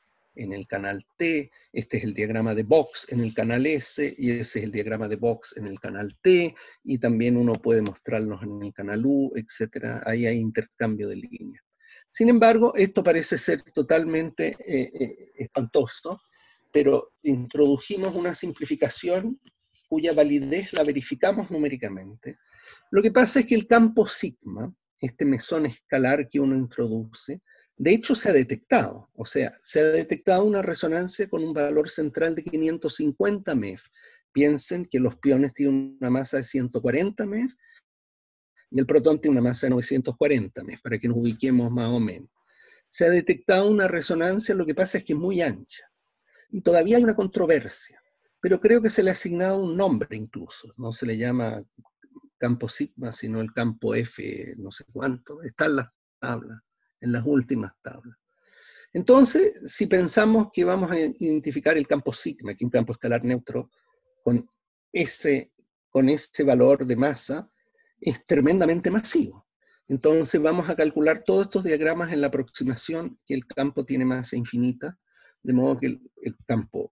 T, este es el diagrama de box en el canal S, y ese es el diagrama de box en el canal T, y también uno puede mostrarlos en el canal U, etc. Ahí hay intercambio de líneas. Sin embargo, esto parece ser totalmente espantoso, pero introdujimos una simplificación cuya validez la verificamos numéricamente. Lo que pasa es que el campo sigma, este mesón escalar que uno introduce, de hecho se ha detectado, o sea, se ha detectado una resonancia con un valor central de 550 MeV. Piensen que los piones tienen una masa de 140 MeV y el protón tiene una masa de 940 MeV, para que nos ubiquemos más o menos. Se ha detectado una resonancia, lo que pasa es que es muy ancha, y todavía hay una controversia, pero creo que se le ha asignado un nombre incluso, no se le llama campo sigma, sino el campo F, no sé cuánto, está en las tablas, en las últimas tablas. Entonces, si pensamos que vamos a identificar el campo sigma, que es un campo escalar neutro, con ese con ese valor de masa es tremendamente masivo. Entonces vamos a calcular todos estos diagramas en la aproximación que el campo tiene masa infinita, de modo que el campo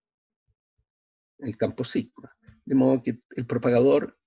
sigma, de modo que el propagador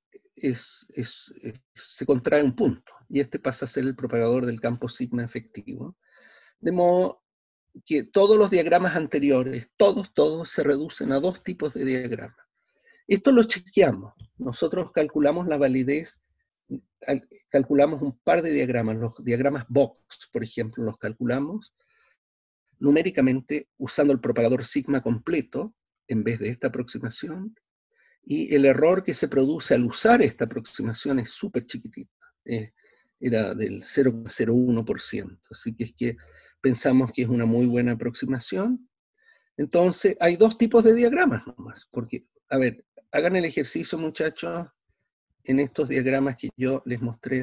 se contrae un punto, y este pasa a ser el propagador del campo sigma efectivo, de modo que todos los diagramas anteriores, todos se reducen a dos tipos de diagramas. Esto lo chequeamos, nosotros calculamos la validez, calculamos un par de diagramas, los diagramas Box, por ejemplo, los calculamos numéricamente usando el propagador sigma completo, en vez de esta aproximación, y el error que se produce al usar esta aproximación es súper chiquitito, era del 0,01%, así que es que pensamos que es una muy buena aproximación. Entonces, hay dos tipos de diagramas nomás, porque, a ver, hagan el ejercicio, muchachos, en estos diagramas que yo les mostré.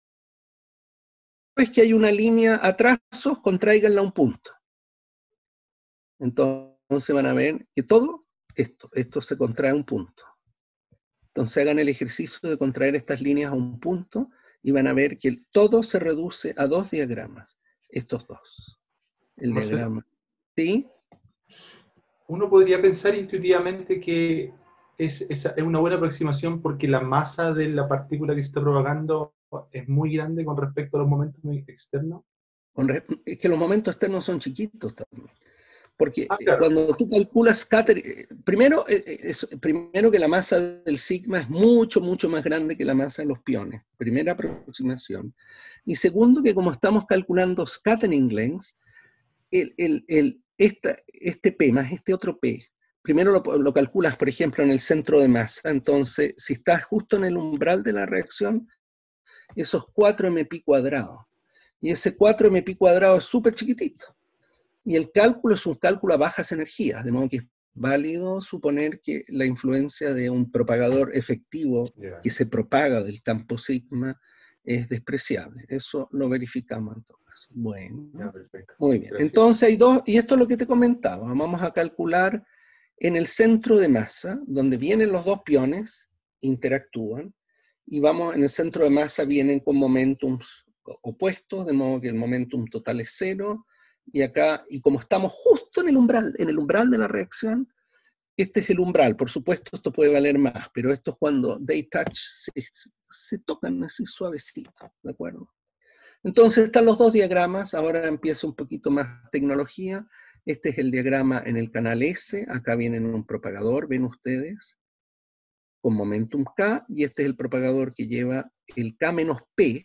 Es que hay una línea a trazos, contráiganla a un punto. Entonces van a ver que todo esto se contrae a un punto. Entonces hagan el ejercicio de contraer estas líneas a un punto y van a ver que todo se reduce a dos diagramas. Estos dos. El diagrama. ¿Sí? Uno podría pensar intuitivamente que es una buena aproximación porque la masa de la partícula que se está propagando es muy grande con respecto a los momentos externos. Es que los momentos externos son chiquitos también. Porque claro, cuando tú calculas scatter, primero que la masa del sigma es mucho más grande que la masa de los piones. Primera aproximación. Y segundo, que como estamos calculando scattering lengths, este P más este otro P, primero lo calculas, por ejemplo, en el centro de masa. Entonces, si estás justo en el umbral de la reacción, esos 4mp cuadrados. Y ese 4mp cuadrado es súper chiquitito. Y el cálculo es un cálculo a bajas energías, de modo que es válido suponer que la influencia de un propagador efectivo que se propaga del campo sigma es despreciable. Eso lo verificamos en todo caso. Bueno, muy bien. Gracias. Entonces hay dos, y esto es lo que te comentaba, vamos a calcular en el centro de masa, donde vienen los dos piones, interactúan, y vamos, en el centro de masa vienen con momentums opuestos, de modo que el momentum total es 0, y acá, y como estamos justo en el umbral de la reacción, este es el umbral. Por supuesto, esto puede valer más, pero esto es cuando they touch, se tocan así suavecito, ¿de acuerdo? Entonces están los dos diagramas, ahora empieza un poquito más tecnología. Este es el diagrama en el canal S, acá viene un propagador, ven ustedes, con momentum K, y este es el propagador que lleva el K menos P,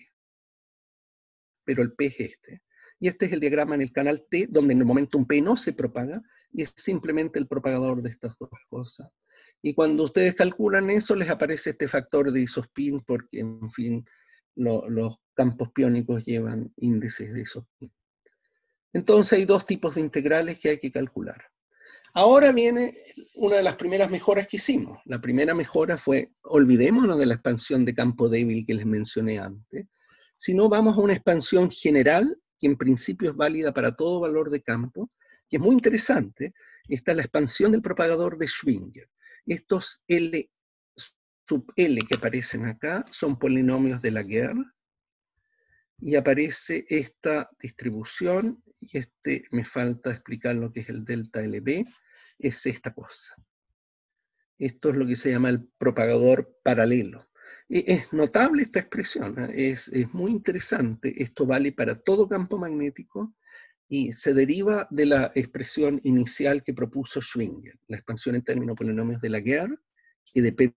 pero el P es este. Y este es el diagrama en el canal T, donde en el momentum P no se propaga, y es simplemente el propagador de estas dos cosas. Y cuando ustedes calculan eso, les aparece este factor de isospin, porque, en fin, los campos piónicos llevan índices de isospin. Entonces hay dos tipos de integrales que hay que calcular. Ahora viene una de las primeras mejoras que hicimos. La primera mejora fue, olvidémonos de la expansión de campo débil que les mencioné antes, sino vamos a una expansión general, que en principio es válida para todo valor de campo, que es muy interesante. Esta es la expansión del propagador de Schwinger. Estos L sub L que aparecen acá son polinomios de Laguerre, y aparece esta distribución, y me falta explicar lo que es el delta LB, es esta cosa. Esto es lo que se llama el propagador paralelo. Es notable esta expresión, es muy interesante. Esto vale para todo campo magnético y se deriva de la expresión inicial que propuso Schwinger, la expansión en términos polinomios de Laguerre, que dependen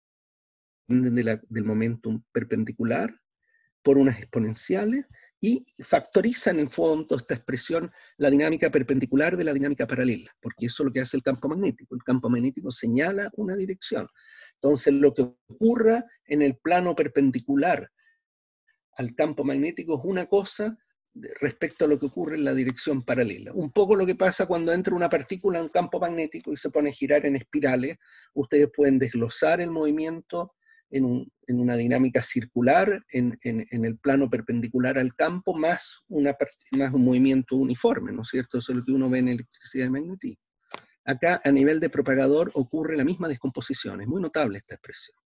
del momentum perpendicular por unas exponenciales, y factoriza en el fondo esta expresión la dinámica perpendicular de la dinámica paralela, porque eso es lo que hace el campo magnético. El campo magnético señala una dirección. Entonces, lo que ocurra en el plano perpendicular al campo magnético es una cosa respecto a lo que ocurre en la dirección paralela. Un poco lo que pasa cuando entra una partícula en un campo magnético y se pone a girar en espirales. Ustedes pueden desglosar el movimiento en una dinámica circular en el plano perpendicular al campo, más un movimiento uniforme, ¿no es cierto? Eso es lo que uno ve en electricidad y magnetismo. Acá, a nivel de propagador, ocurre la misma descomposición. Es muy notable esta expresión.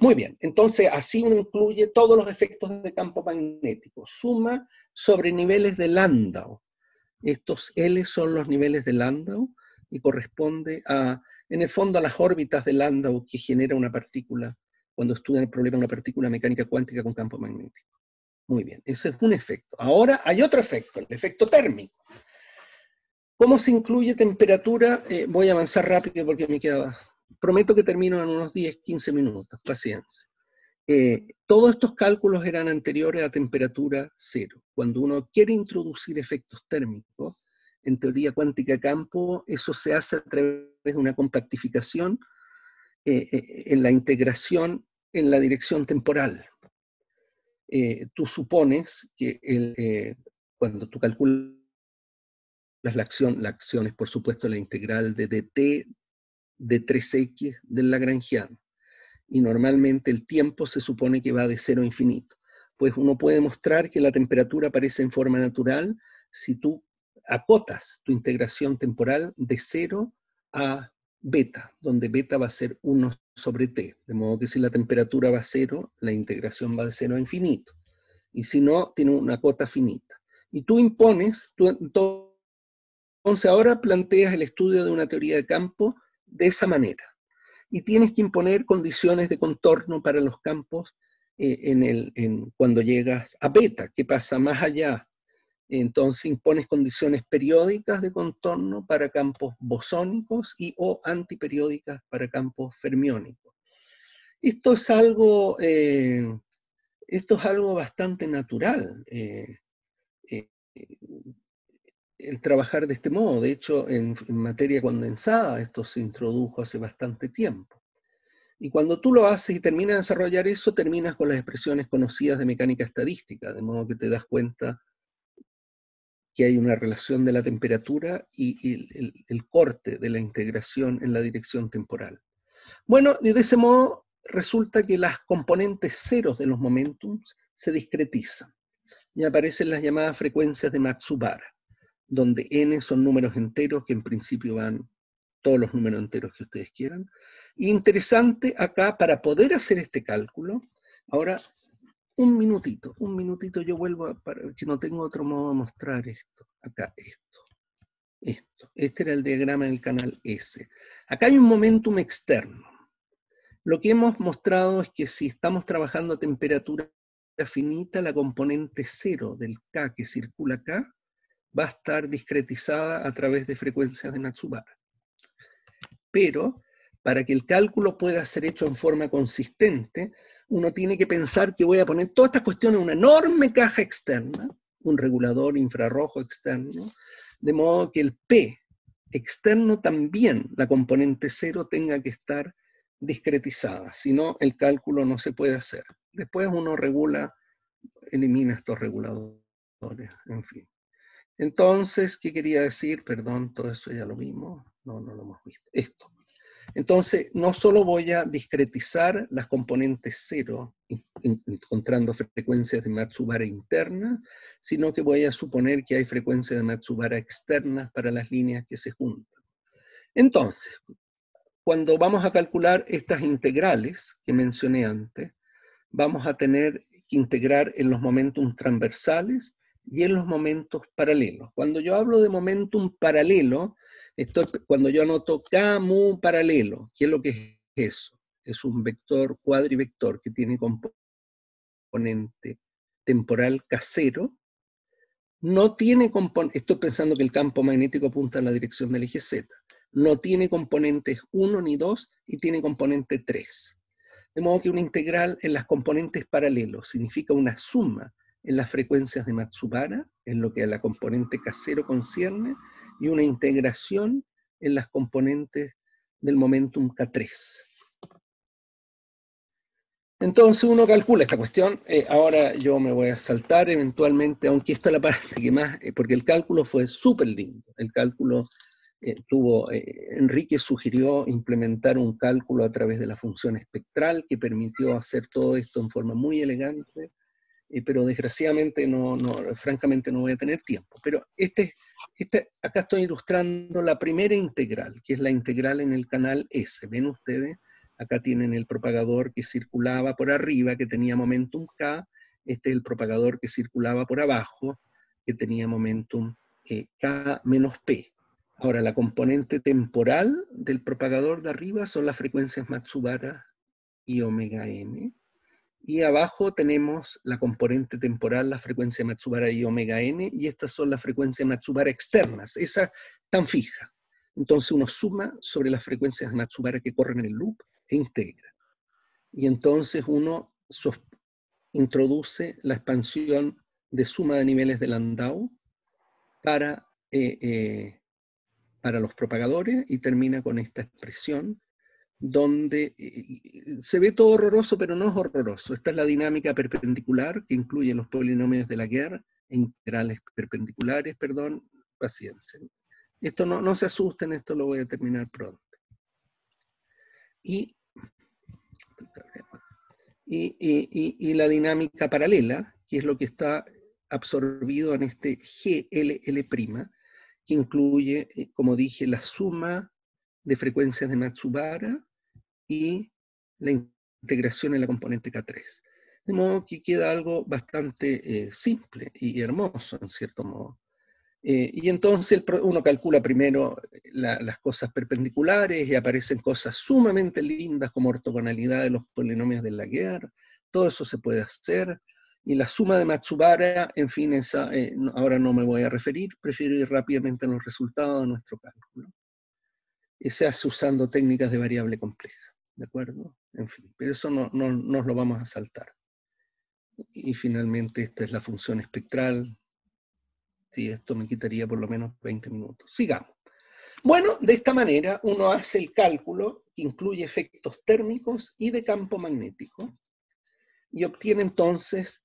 Muy bien, entonces así uno incluye todos los efectos de campo magnético. Suma sobre niveles de Landau. Estos L son los niveles de Landau y corresponde a, en el fondo, a las órbitas de Landau que genera una partícula, cuando estudian el problema de una partícula mecánica cuántica con campo magnético. Muy bien, ese es un efecto. Ahora hay otro efecto, el efecto térmico. ¿Cómo se incluye temperatura? Voy a avanzar rápido porque me queda... Prometo que termino en unos 10, 15 minutos, paciencia. Todos estos cálculos eran anteriores a temperatura cero. Cuando uno quiere introducir efectos térmicos, en teoría cuántica de campo, eso se hace a través de una compactificación en la integración en la dirección temporal. Tú supones que cuando tú calculas la acción es por supuesto la integral de dt de 3x del lagrangiano. Y normalmente el tiempo se supone que va de 0 a infinito. Pues uno puede mostrar que la temperatura aparece en forma natural si tú acotas tu integración temporal de 0 a beta, donde beta va a ser 1 sobre t. De modo que si la temperatura va a 0, la integración va de 0 a infinito. Y si no, tiene una cota finita. Y tú impones, entonces ahora planteas el estudio de una teoría de campo de esa manera. Y tienes que imponer condiciones de contorno para los campos cuando llegas a beta, que pasa más allá. Entonces impones condiciones periódicas de contorno para campos bosónicos y o antiperiódicas para campos fermiónicos. Esto es algo bastante natural. El trabajar de este modo. De hecho, en materia condensada, esto se introdujo hace bastante tiempo. Y cuando tú lo haces y terminas de desarrollar eso, terminas con las expresiones conocidas de mecánica estadística, de modo que te das cuenta que hay una relación de la temperatura y el corte de la integración en la dirección temporal. Bueno, y de ese modo resulta que las componentes ceros de los momentums se discretizan y aparecen las llamadas frecuencias de Matsubara, donde n son números enteros, que en principio van todos los números enteros que ustedes quieran. Interesante acá, para poder hacer este cálculo, ahora, un minutito, yo vuelvo, para que no tengo otro modo de mostrar esto. Acá, esto. Este era el diagrama del canal S. Acá hay un momentum externo. Lo que hemos mostrado es que si estamos trabajando a temperatura finita, la componente cero del K que circula acá, va a estar discretizada a través de frecuencias de Matsubara. Pero, para que el cálculo pueda ser hecho en forma consistente, uno tiene que pensar que voy a poner todas estas cuestiones en una enorme caja externa, un regulador infrarrojo externo, de modo que el P externo también, la componente cero, tenga que estar discretizada, si no el cálculo no se puede hacer. Después uno elimina estos reguladores, en fin. Entonces, ¿qué quería decir? Perdón, todo eso ya lo vimos. No lo hemos visto. Esto. Entonces, no solo voy a discretizar las componentes cero, encontrando frecuencias de Matsubara internas, sino que voy a suponer que hay frecuencias de Matsubara externas para las líneas que se juntan. Entonces, cuando vamos a calcular estas integrales que mencioné antes, vamos a tener que integrar en los momentum transversales y en los momentos paralelos. Cuando yo hablo de momentum paralelo, cuando yo anoto K mu paralelo, ¿qué es lo que es eso? Es un vector cuadrivector que tiene componente temporal K0, no tiene estoy pensando que el campo magnético apunta en la dirección del eje Z, no tiene componentes 1 ni 2 y tiene componente 3. De modo que una integral en las componentes paralelos significa una suma en las frecuencias de Matsubara, en lo que a la componente K0 concierne, y una integración en las componentes del momentum K3. Entonces uno calcula esta cuestión, ahora yo me voy a saltar eventualmente, aunque esta es la parte que más, porque el cálculo fue súper lindo, el cálculo Enrique sugirió implementar un cálculo a través de la función espectral que permitió hacer todo esto en forma muy elegante, pero desgraciadamente francamente no voy a tener tiempo. Pero acá estoy ilustrando la primera integral, que es la integral en el canal S. Ven ustedes, Acá tienen el propagador que circulaba por arriba, que tenía momentum K. Este es el propagador que circulaba por abajo, que tenía momentum K menos P. Ahora, la componente temporal del propagador de arriba son las frecuencias Matsubara y omega n. Y abajo tenemos la componente temporal, la frecuencia Matsubara y omega n, y estas son las frecuencias Matsubara externas, esas están fijas. Entonces uno suma sobre las frecuencias de Matsubara que corren en el loop e integra. Y entonces uno introduce la expansión de suma de niveles de Landau para los propagadores y termina con esta expresión donde se ve todo horroroso, pero no es horroroso. Esta es la dinámica perpendicular que incluye los polinomios de Laguerre e integrales perpendiculares, perdón, paciencia. Esto no se asusten, esto lo voy a terminar pronto. Y la dinámica paralela, que es lo que está absorbido en este GLL', que incluye, como dije, la suma de frecuencias de Matsubara y la integración en la componente K3. De modo que queda algo bastante simple y hermoso, en cierto modo. Y entonces uno calcula primero las cosas perpendiculares y aparecen cosas sumamente lindas como ortogonalidad de los polinomios de Laguerre. Todo eso se puede hacer. Y la suma de Matsubara, en fin, ahora no me voy a referir, prefiero ir rápidamente a los resultados de nuestro cálculo. Se hace usando técnicas de variable compleja, ¿de acuerdo? En fin, pero eso no nos lo vamos a saltar. Y finalmente esta es la función espectral. Sí, esto me quitaría por lo menos 20 minutos. Sigamos. Bueno, de esta manera uno hace el cálculo que incluye efectos térmicos y de campo magnético y obtiene entonces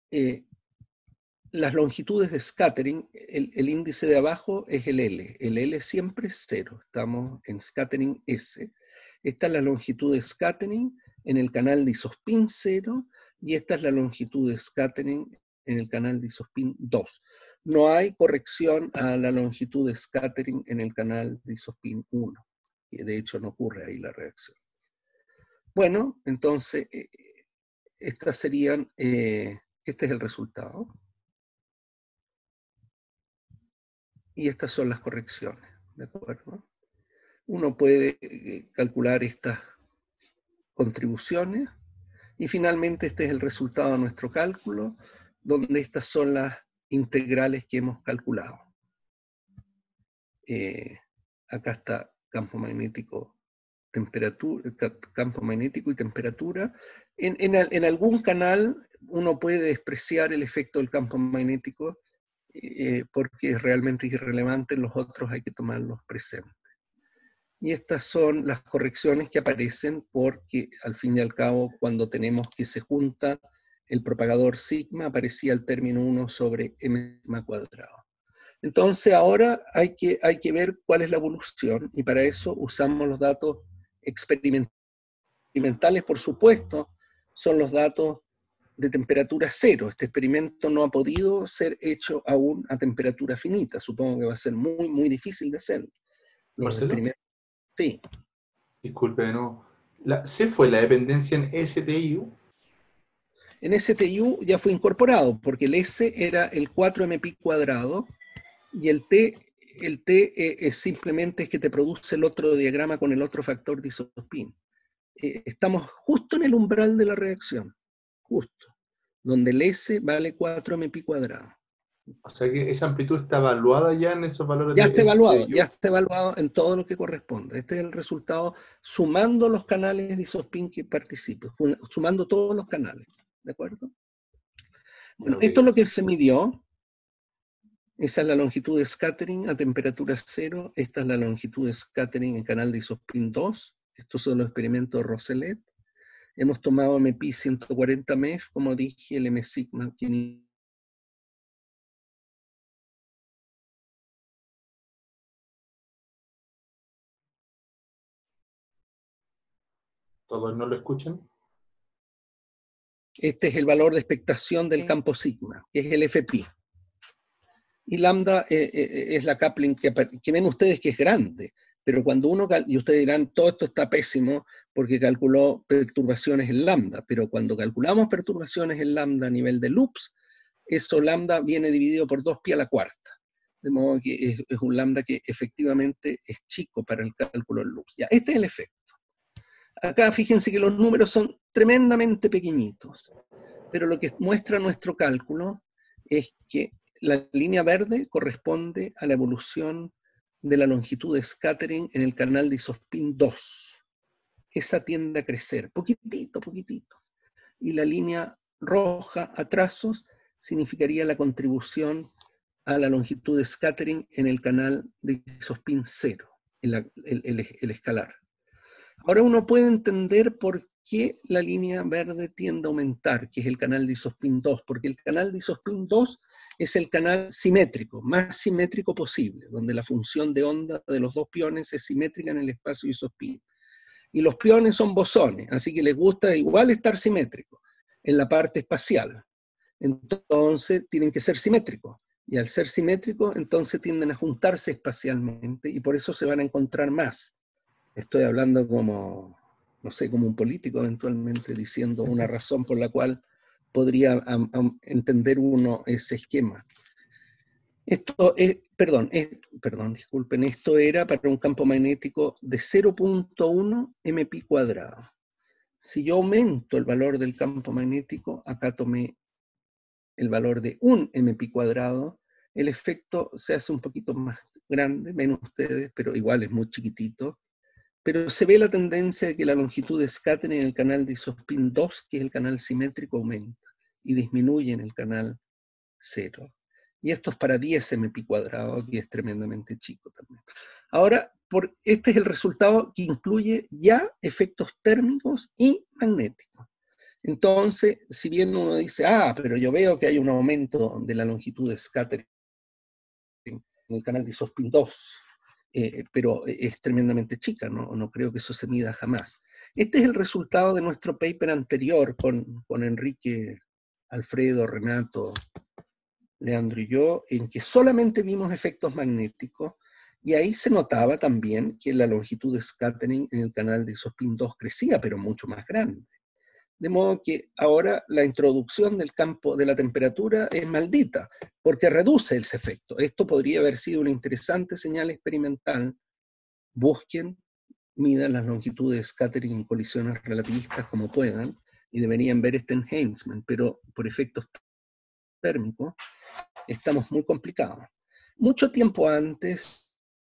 las longitudes de scattering. El índice de abajo es el L. El L siempre es 0. Estamos en scattering S. Esta es la longitud de scattering en el canal de isospin 0 y esta es la longitud de scattering en el canal de isospin 2. No hay corrección a la longitud de scattering en el canal de isospin 1. Y de hecho no ocurre ahí la reacción. Bueno, entonces, estas serían, este es el resultado. Y estas son las correcciones, ¿de acuerdo? Uno puede calcular estas contribuciones. Y finalmente este es el resultado de nuestro cálculo, donde estas son las integrales que hemos calculado. Acá está campo magnético y temperatura. En algún canal uno puede despreciar el efecto del campo magnético porque es realmente irrelevante, en los otros hay que tomarlos presentes. Y estas son las correcciones que aparecen porque al fin y al cabo cuando tenemos que se junta el propagador sigma aparecía el término 1 sobre m cuadrado. Entonces ahora hay que ver cuál es la evolución y para eso usamos los datos experimentales, por supuesto, son los datos de temperatura cero. Este experimento no ha podido ser hecho aún a temperatura finita. Supongo que va a ser muy, muy difícil de hacerlo. Los experimentos. Sí. Disculpe, no. ¿Se fue la dependencia en STIU? En STIU ya fue incorporado, porque el S era el 4mpi cuadrado, y el T es simplemente que te produce el otro diagrama con el otro factor de isospin. Estamos justo en el umbral de la reacción, justo, donde el S vale 4mpi cuadrado. O sea que esa amplitud está evaluada ya en esos valores. Ya está evaluado, ya está evaluado en todo lo que corresponde. Este es el resultado sumando los canales de isospin que participan, sumando todos los canales, ¿de acuerdo? Bueno, esto es lo que se midió. Esa es la longitud de scattering a temperatura 0. Esta es la longitud de scattering en canal de isospin 2. Estos son los experimentos de Roselet. Hemos tomado MPI 140 MEF, como dije, el M sigma 500. ¿Todos no lo escuchan? Este es el valor de expectación del campo sigma, que es el FPI. Y lambda es la coupling que ven ustedes que es grande, pero cuando uno, y ustedes dirán, todo esto está pésimo, porque calculó perturbaciones en lambda, pero cuando calculamos perturbaciones en lambda a nivel de loops, eso lambda viene dividido por 2π a la cuarta, de modo que es un lambda que efectivamente es chico para el cálculo en loops. Ya, este es el efecto. Acá fíjense que los números son tremendamente pequeñitos, pero lo que muestra nuestro cálculo es que la línea verde corresponde a la evolución de la longitud de scattering en el canal de isospin 2. Esa tiende a crecer, poquitito, poquitito. Y la línea roja a trazos significaría la contribución a la longitud de scattering en el canal de isospin 0, el escalar. Ahora uno puede entender por qué la línea verde tiende a aumentar, que es el canal de isospin 2, porque el canal de isospin 2 es el canal simétrico, más simétrico posible, donde la función de onda de los dos piones es simétrica en el espacio isospin. Y los piones son bosones, así que les gusta igual estar simétricos en la parte espacial. Entonces tienen que ser simétricos. Y al ser simétricos, entonces tienden a juntarse espacialmente y por eso se van a encontrar más. Estoy hablando como, no sé, como un político eventualmente, diciendo una razón por la cual podría entender uno ese esquema. Esto es, disculpen, esto era para un campo magnético de 0.1 mpi cuadrado. Si yo aumento el valor del campo magnético, acá tomé el valor de 1 mpi cuadrado, el efecto se hace un poquito más grande, ven ustedes, pero igual es muy chiquitito, pero se ve la tendencia de que la longitud de scattering en el canal de isospin 2, que es el canal simétrico, aumenta, y disminuye en el canal 0. Y esto es para 10 mpi cuadrado, que es tremendamente chico también. Ahora, este es el resultado que incluye ya efectos térmicos y magnéticos. Entonces, si bien uno dice, pero yo veo que hay un aumento de la longitud de scattering en el canal de isospin 2, pero es tremendamente chica, no creo que eso se mida jamás. Este es el resultado de nuestro paper anterior con Enrique, Alfredo, Renato, Leandro y yo, en que solamente vimos efectos magnéticos, y ahí se notaba también que la longitud de scattering en el canal de isospin 2 crecía, pero mucho más grande. De modo que ahora la introducción del campo de la temperatura es maldita, porque reduce ese efecto. Esto podría haber sido una interesante señal experimental. Busquen, midan las longitudes de scattering en colisiones relativistas como puedan, y deberían ver este enhancement, pero por efectos térmicos estamos muy complicados. Mucho tiempo antes,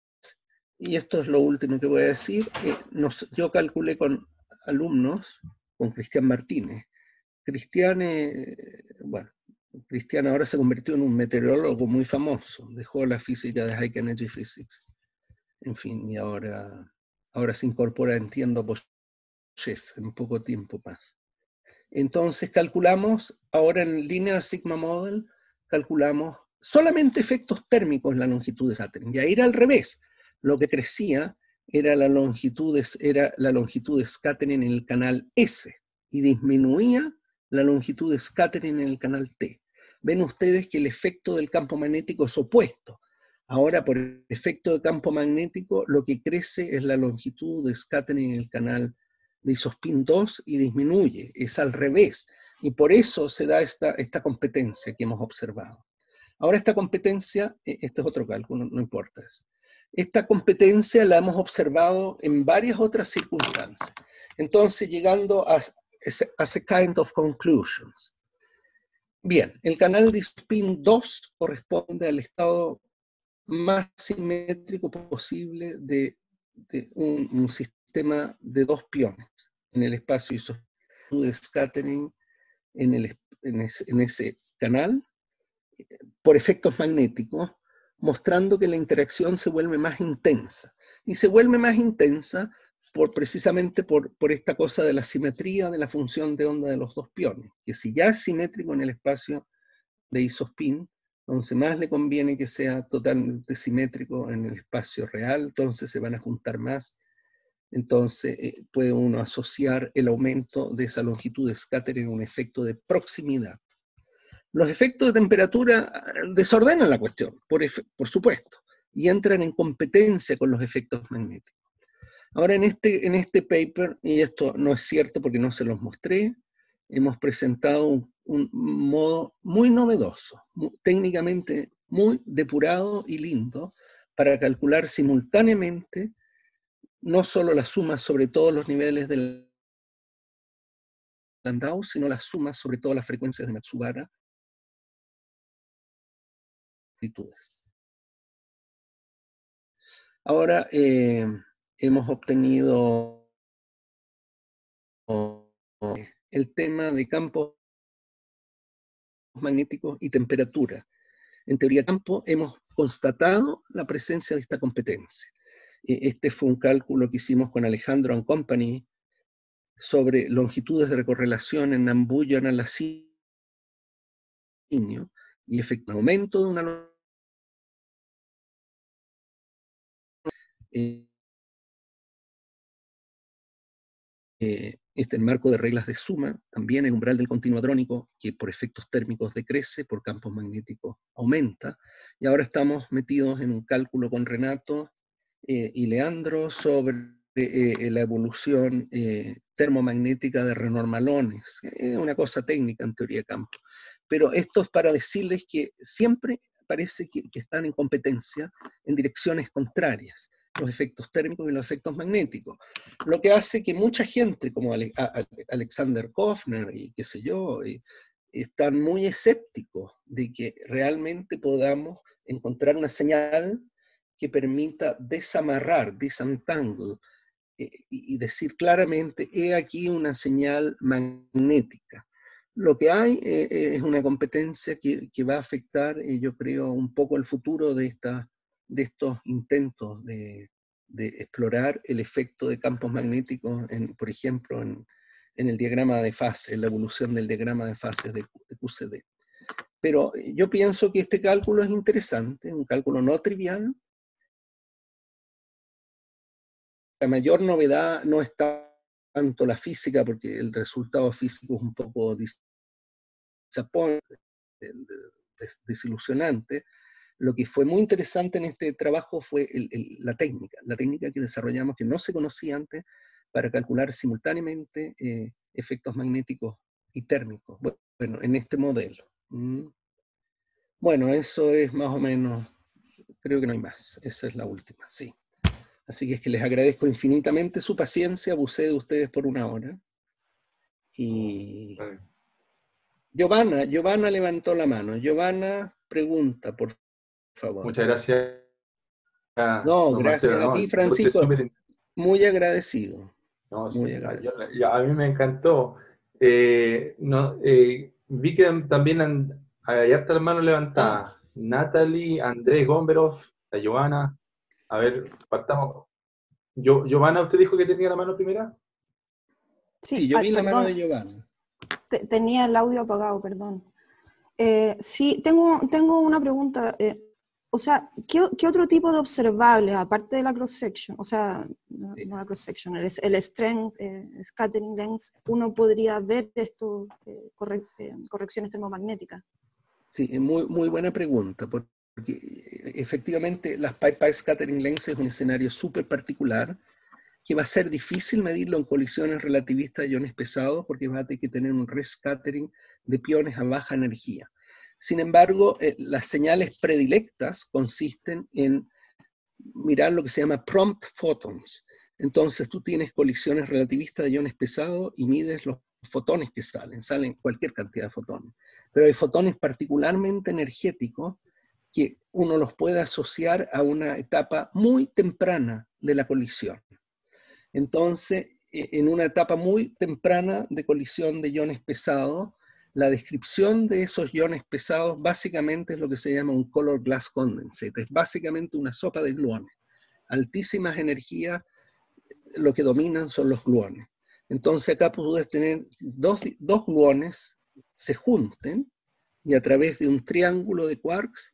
y esto es lo último que voy a decir, yo calculé con alumnos, con Cristian Martínez. Cristian ahora se convirtió en un meteorólogo muy famoso, dejó la física de High Energy Physics, en fin, y ahora se incorpora, entiendo, a Chef en poco tiempo más. Entonces calculamos, ahora en Linear Sigma Model, calculamos solamente efectos térmicos en la longitud de scattering. Y ahí era al revés. Lo que crecía era la longitud de scattering en el canal S y disminuía la longitud de scattering en el canal T. Ven ustedes que el efecto del campo magnético es opuesto. Ahora, por el efecto de campo magnético, lo que crece es la longitud de scattering en el canal de isospin 2 y disminuye, es al revés. Y por eso se da esta competencia que hemos observado. Ahora esta competencia, este es otro cálculo, no importa eso. Esta competencia la hemos observado en varias otras circunstancias. Entonces, llegando a kind of conclusions. Bien, el canal de isospin 2 corresponde al estado más simétrico posible de un sistema de dos piones en el espacio isospin de scattering en ese canal por efectos magnéticos, mostrando que la interacción se vuelve más intensa. Y se vuelve más intensa precisamente por esta cosa de la simetría de la función de onda de los dos piones, que si ya es simétrico en el espacio de isospin, entonces más le conviene que sea totalmente simétrico en el espacio real, entonces se van a juntar más, entonces puede uno asociar el aumento de esa longitud de scattering a un efecto de proximidad. Los efectos de temperatura desordenan la cuestión, por supuesto, y entran en competencia con los efectos magnéticos. Ahora en este paper, y esto no es cierto porque no se los mostré, hemos presentado un modo muy novedoso, técnicamente muy depurado y lindo, para calcular simultáneamente no solo las sumas sobre todos los niveles del Landau, sino las sumas sobre todas las frecuencias de Matsubara. Ahora hemos obtenido el tema de campos magnéticos y temperatura. En teoría de campo hemos constatado la presencia de esta competencia. Este fue un cálculo que hicimos con Alejandro and Company sobre longitudes de recorrelación en Nambu y Analacinio y efecto aumento de una el marco de reglas de suma, también el umbral del continuo hadrónico, que por efectos térmicos decrece, por campos magnéticos aumenta, y ahora estamos metidos en un cálculo con Renato y Leandro sobre la evolución termomagnética de renormalones. Es una cosa técnica en teoría de campo. Pero esto es para decirles que siempre parece que están en competencia en direcciones contrarias, los efectos térmicos y los efectos magnéticos. Lo que hace que mucha gente, como Alexander Kofner y qué sé yo, están muy escépticos de que realmente podamos encontrar una señal que permita desamarrar, disentangle, y decir claramente, he aquí una señal magnética. Lo que hay es una competencia que va a afectar, yo creo, un poco el futuro de estos intentos de explorar el efecto de campos magnéticos, por ejemplo, en el diagrama de fase, en la evolución del diagrama de fases de QCD. Pero yo pienso que este cálculo es interesante, un cálculo no trivial. La mayor novedad no está tanto la física, porque el resultado físico es un poco desilusionante. Lo que fue muy interesante en este trabajo fue la técnica que desarrollamos, que no se conocía antes, para calcular simultáneamente efectos magnéticos y térmicos, bueno, en este modelo. Bueno, eso es más o menos, creo que no hay más, esa es la última, sí. Así que es que les agradezco infinitamente su paciencia, abusé de ustedes por una hora. Y Giovanna levantó la mano. Giovanna, pregunta, por favor. Muchas gracias. No, gracias a ti, Francisco. Muy agradecido. No, muy sí, agradecido. a mí me encantó. Vi que también hay hartas manos levantadas. Natalie, Andrés Gomberov, la Giovanna. A ver, partamos. Giovanna, ¿usted dijo que tenía la mano primera? Sí, yo vi la mano de Giovanna. Tenía el audio apagado, perdón. Sí, tengo una pregunta. O sea, ¿qué otro tipo de observables, aparte de la cross-section, o sea, no la cross-section, el strength, scattering length, uno podría ver esto, correcciones termomagnéticas? Sí, muy buena pregunta, porque efectivamente las pi scattering lengths es un escenario súper particular, que va a ser difícil medirlo en colisiones relativistas de iones pesados, porque va a tener que tener un rescattering de piones a baja energía. Sin embargo, las señales predilectas consisten en mirar lo que se llama prompt photons. Entonces tú tienes colisiones relativistas de iones pesados y mides los fotones que salen cualquier cantidad de fotones. Pero hay fotones particularmente energéticos que uno los puede asociar a una etapa muy temprana de la colisión. Entonces, en una etapa muy temprana de colisión de iones pesados, la descripción de esos iones pesados básicamente es lo que se llama un color glass condensate. Es básicamente una sopa de gluones. Altísimas energías, lo que dominan son los gluones. Entonces acá puedes tener dos gluones, se junten, y a través de un triángulo de quarks,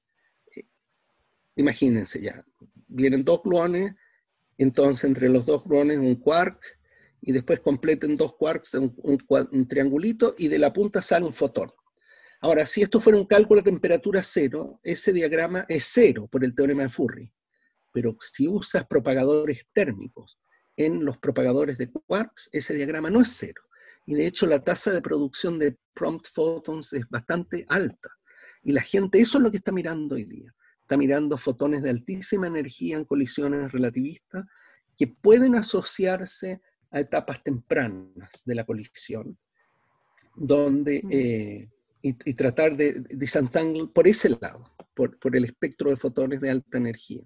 imagínense ya, vienen dos gluones, entonces entre los dos gluones un quark, y después completen dos quarks, un triangulito, y de la punta sale un fotón. Ahora, si esto fuera un cálculo de temperatura cero, ese diagrama es cero por el teorema de Furry. Pero si usas propagadores térmicos en los propagadores de quarks, ese diagrama no es cero. Y de hecho la tasa de producción de prompt photons es bastante alta. Y la gente, eso es lo que está mirando hoy día. Está mirando fotones de altísima energía en colisiones relativistas que pueden asociarse a etapas tempranas de la colisión, donde, y tratar de disentangle por ese lado, por el espectro de fotones de alta energía.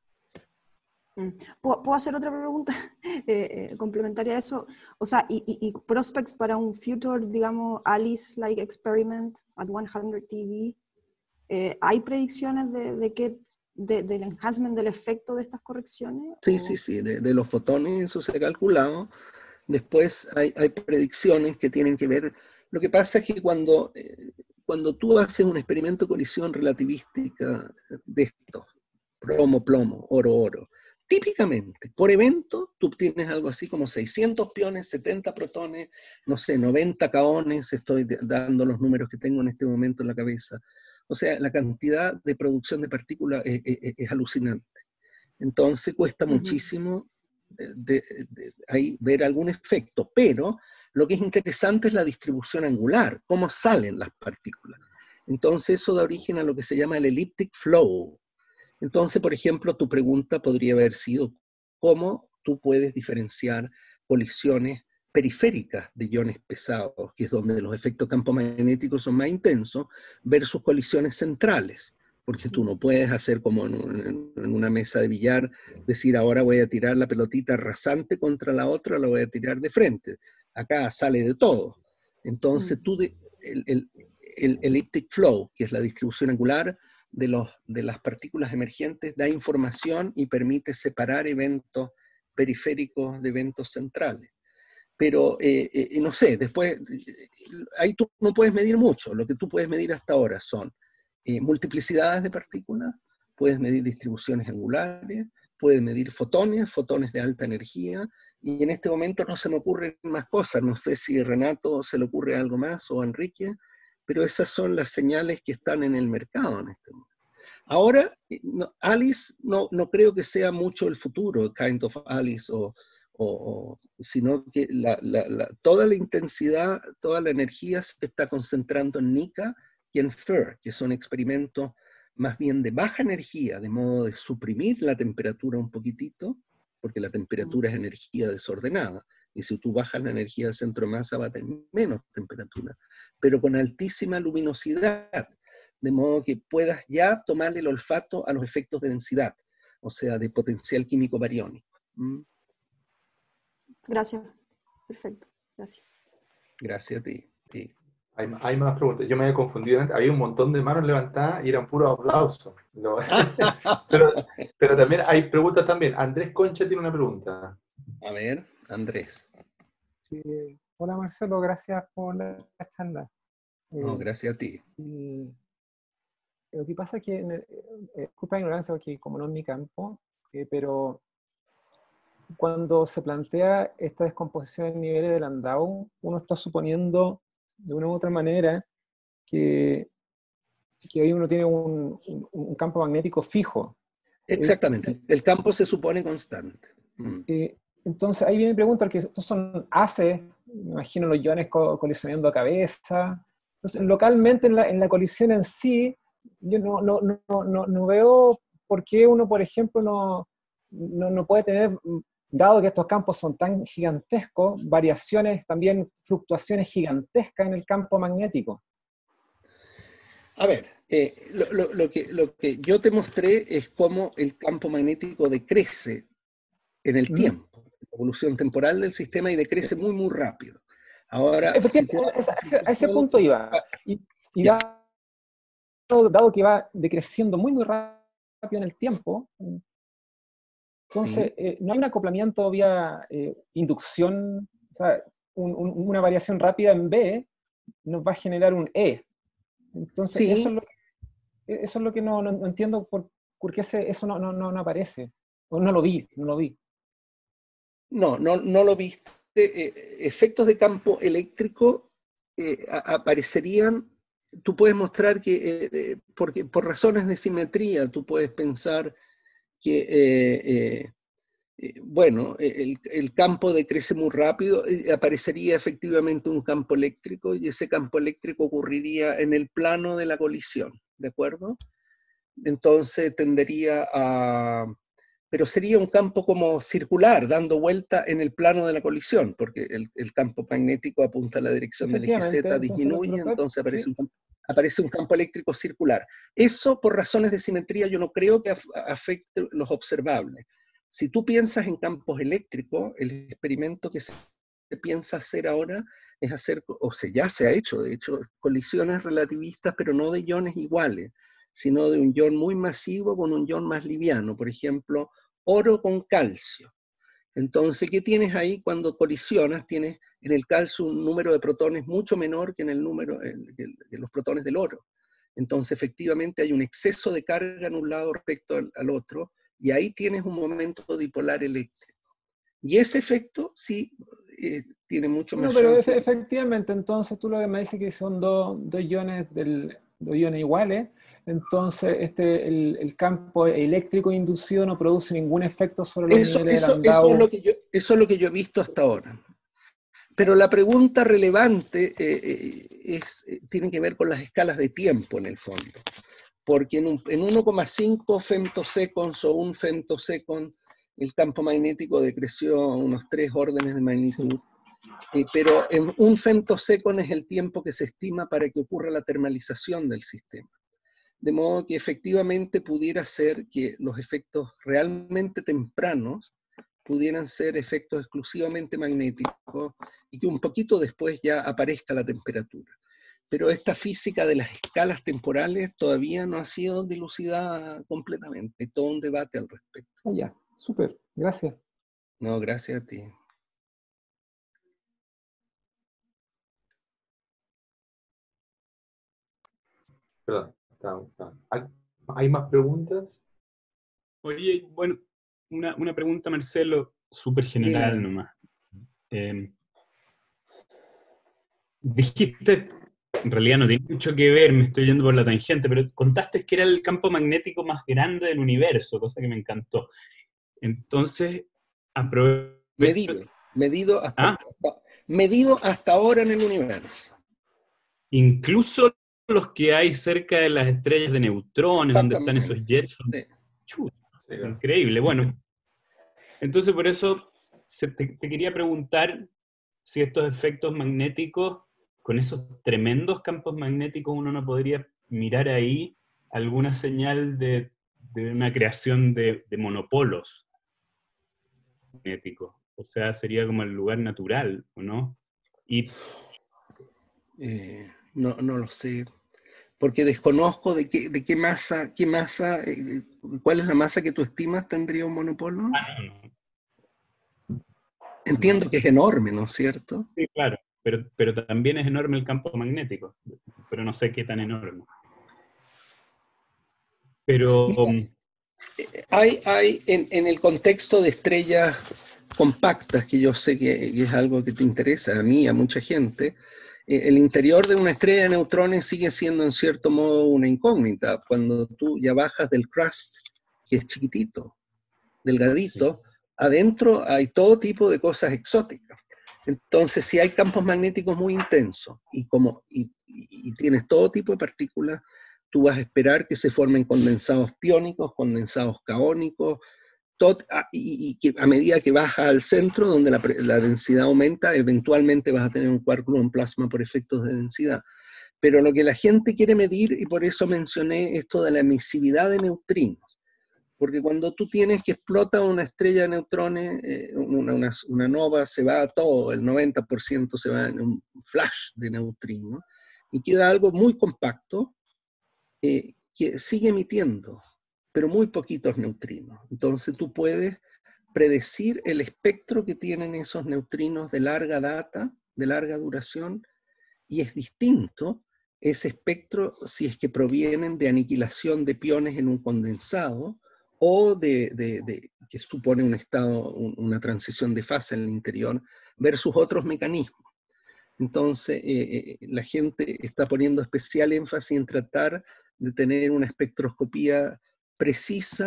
¿Puedo hacer otra pregunta complementaria a eso? O sea, y prospects para un future, digamos, Alice-like experiment at 100 TeV, ¿hay predicciones del enhancement del efecto de estas correcciones? Sí, de los fotones eso se ha calculado. Después hay predicciones que tienen que ver. Lo que pasa es que cuando tú haces un experimento de colisión relativística de esto, plomo, oro, típicamente, por evento, tú obtienes algo así como 600 piones, 70 protones, no sé, 90 kaones, estoy dando los números que tengo en este momento en la cabeza. O sea, la cantidad de producción de partículas es alucinante. Entonces cuesta muchísimo ahí ver algún efecto, pero lo que es interesante es la distribución angular, cómo salen las partículas. Entonces eso da origen a lo que se llama el elliptic flow. Entonces, por ejemplo, tu pregunta podría haber sido cómo tú puedes diferenciar colisiones periféricas de iones pesados, que es donde los efectos campomagnéticos son más intensos, versus colisiones centrales. Porque tú no puedes hacer como en una mesa de billar, decir ahora voy a tirar la pelotita rasante contra la otra, la voy a tirar de frente. Acá sale de todo. Entonces el elliptic flow, que es la distribución angular de las partículas emergentes, da información y permite separar eventos periféricos de eventos centrales. Pero, no sé, después, ahí tú no puedes medir mucho. Lo que tú puedes medir hasta ahora son multiplicidades de partículas, puedes medir distribuciones angulares, puedes medir fotones de alta energía, y en este momento no se me ocurren más cosas. No sé si a Renato se le ocurre algo más o a Enrique, pero esas son las señales que están en el mercado en este momento. Ahora, Alice no creo que sea mucho el futuro, kind of Alice, sino que toda la intensidad, toda la energía se está concentrando en NICA y en FIR, que son experimentos más bien de baja energía, de modo de suprimir la temperatura un poquitito, porque la temperatura es energía desordenada, y si tú bajas la energía del centro de masa va a tener menos temperatura, pero con altísima luminosidad, de modo que puedas ya tomarle el olfato a los efectos de densidad, o sea, de potencial químico bariónico. Gracias. Perfecto. Gracias. Gracias a ti. Sí. Hay más preguntas. Yo me había confundido. Había un montón de manos levantadas y eran puros aplausos. Pero también hay preguntas también. Andrés Concha tiene una pregunta. A ver, Andrés. Sí. Hola Marcelo, gracias por la charla. No, gracias a ti. Lo que pasa es que, disculpa la ignorancia porque como no es mi campo, pero cuando se plantea esta descomposición en niveles de Landau, uno está suponiendo de una u otra manera que ahí uno tiene un campo magnético fijo. Exactamente, el campo se supone constante. Entonces ahí viene mi pregunta, porque estos son haces, me imagino los iones colisionando a cabeza. Entonces localmente en la colisión en sí, yo no veo por qué uno, por ejemplo, no puede tener, dado que estos campos son tan gigantescos, variaciones, también fluctuaciones gigantescas en el campo magnético. A ver, lo que yo te mostré es cómo el campo magnético decrece en el tiempo, la evolución temporal del sistema, y decrece muy, muy rápido. Ahora, efectivamente, a ese punto iba. Y dado que va decreciendo muy, muy rápido en el tiempo, entonces no hay un acoplamiento vía inducción, o sea, una variación rápida en B nos va a generar un E. Entonces, eso es lo que no entiendo por qué eso no aparece. O no lo vi. No lo viste. Efectos de campo eléctrico aparecerían. Tú puedes mostrar que, porque por razones de simetría, tú puedes pensar que Bueno, el campo decrece muy rápido, aparecería efectivamente un campo eléctrico y ese campo eléctrico ocurriría en el plano de la colisión, ¿de acuerdo? Entonces tendería a... Pero sería un campo como circular, dando vuelta en el plano de la colisión, porque el campo magnético apunta a la dirección del eje Z, disminuye, entonces aparece un campo eléctrico circular. Eso, por razones de simetría, yo no creo que afecte los observables. Si tú piensas en campos eléctricos, el experimento que se piensa hacer ahora es hacer, ya se ha hecho, de hecho, colisiones relativistas, pero no de iones iguales, sino de un ion muy masivo con un ion más liviano, por ejemplo, oro con calcio. Entonces, ¿qué tienes ahí cuando colisionas? Tienes en el calcio un número de protones mucho menor que en el número de los protones del oro. Entonces, efectivamente, hay un exceso de carga en un lado respecto al otro, y ahí tienes un momento dipolar eléctrico. Y ese efecto sí tiene mucho más pero chance. efectivamente, entonces tú lo que me dices que son dos iones iguales, entonces el campo eléctrico inducido no produce ningún efecto sobre los niveles de Landau. Eso es lo que yo he visto hasta ahora. Pero la pregunta relevante tiene que ver con las escalas de tiempo en el fondo. Porque en 1,5 femtoseconds o 1 femtosecond el campo magnético decreció a unos 3 órdenes de magnitud. Sí. Pero en 1 femtosecond es el tiempo que se estima para que ocurra la termalización del sistema. De modo que efectivamente pudiera ser que los efectos realmente tempranos pudieran ser efectos exclusivamente magnéticos y que un poquito después ya aparezca la temperatura. Pero esta física de las escalas temporales todavía no ha sido dilucidada completamente. Hay todo un debate al respecto. Ya, súper, gracias. No, gracias a ti. Perdón, ¿hay más preguntas? Oye, bueno, una pregunta, Marcelo, súper general nomás. Dijiste, en realidad no tiene mucho que ver, me estoy yendo por la tangente, pero contaste que era el campo magnético más grande del universo, cosa que me encantó. Entonces, medido hasta ahora en el universo. Incluso los que hay cerca de las estrellas de neutrones, donde están esos jets. Sí. Increíble. Bueno, entonces por eso te quería preguntar si estos efectos magnéticos, con esos tremendos campos magnéticos, uno no podría mirar ahí alguna señal de una creación de monopolos magnéticos. O sea, sería como el lugar natural, ¿o no? No lo sé, porque desconozco de qué masa, cuál es la masa que tú estimas tendría un monopolo. No. Entiendo que es enorme, ¿no es cierto? Sí, claro, pero también es enorme el campo magnético, pero no sé qué tan enorme. Pero... Hay en el contexto de estrellas compactas, que yo sé que es algo que te interesa a mí, a mucha gente, el interior de una estrella de neutrones sigue siendo en cierto modo una incógnita. Cuando tú ya bajas del crust, que es chiquitito, delgadito, sí, adentro hay todo tipo de cosas exóticas. Entonces, si hay campos magnéticos muy intensos y tienes todo tipo de partículas, tú vas a esperar que se formen condensados piónicos, condensados caónicos, y que a medida que bajas al centro, donde la densidad aumenta, eventualmente vas a tener un quark gluon plasma por efectos de densidad. Pero lo que la gente quiere medir, y por eso mencioné esto de la emisividad de neutrinos, porque cuando tú tienes que explota una estrella de neutrones, una nova, se va a todo, el 90% se va en un flash de neutrinos, y queda algo muy compacto, que sigue emitiendo, pero muy poquitos neutrinos. Entonces tú puedes predecir el espectro que tienen esos neutrinos de larga data, de larga duración, y es distinto ese espectro si es que provienen de aniquilación de piones en un condensado, o que supone un estado, una transición de fase en el interior, versus otros mecanismos. Entonces, la gente está poniendo especial énfasis en tratar de tener una espectroscopía precisa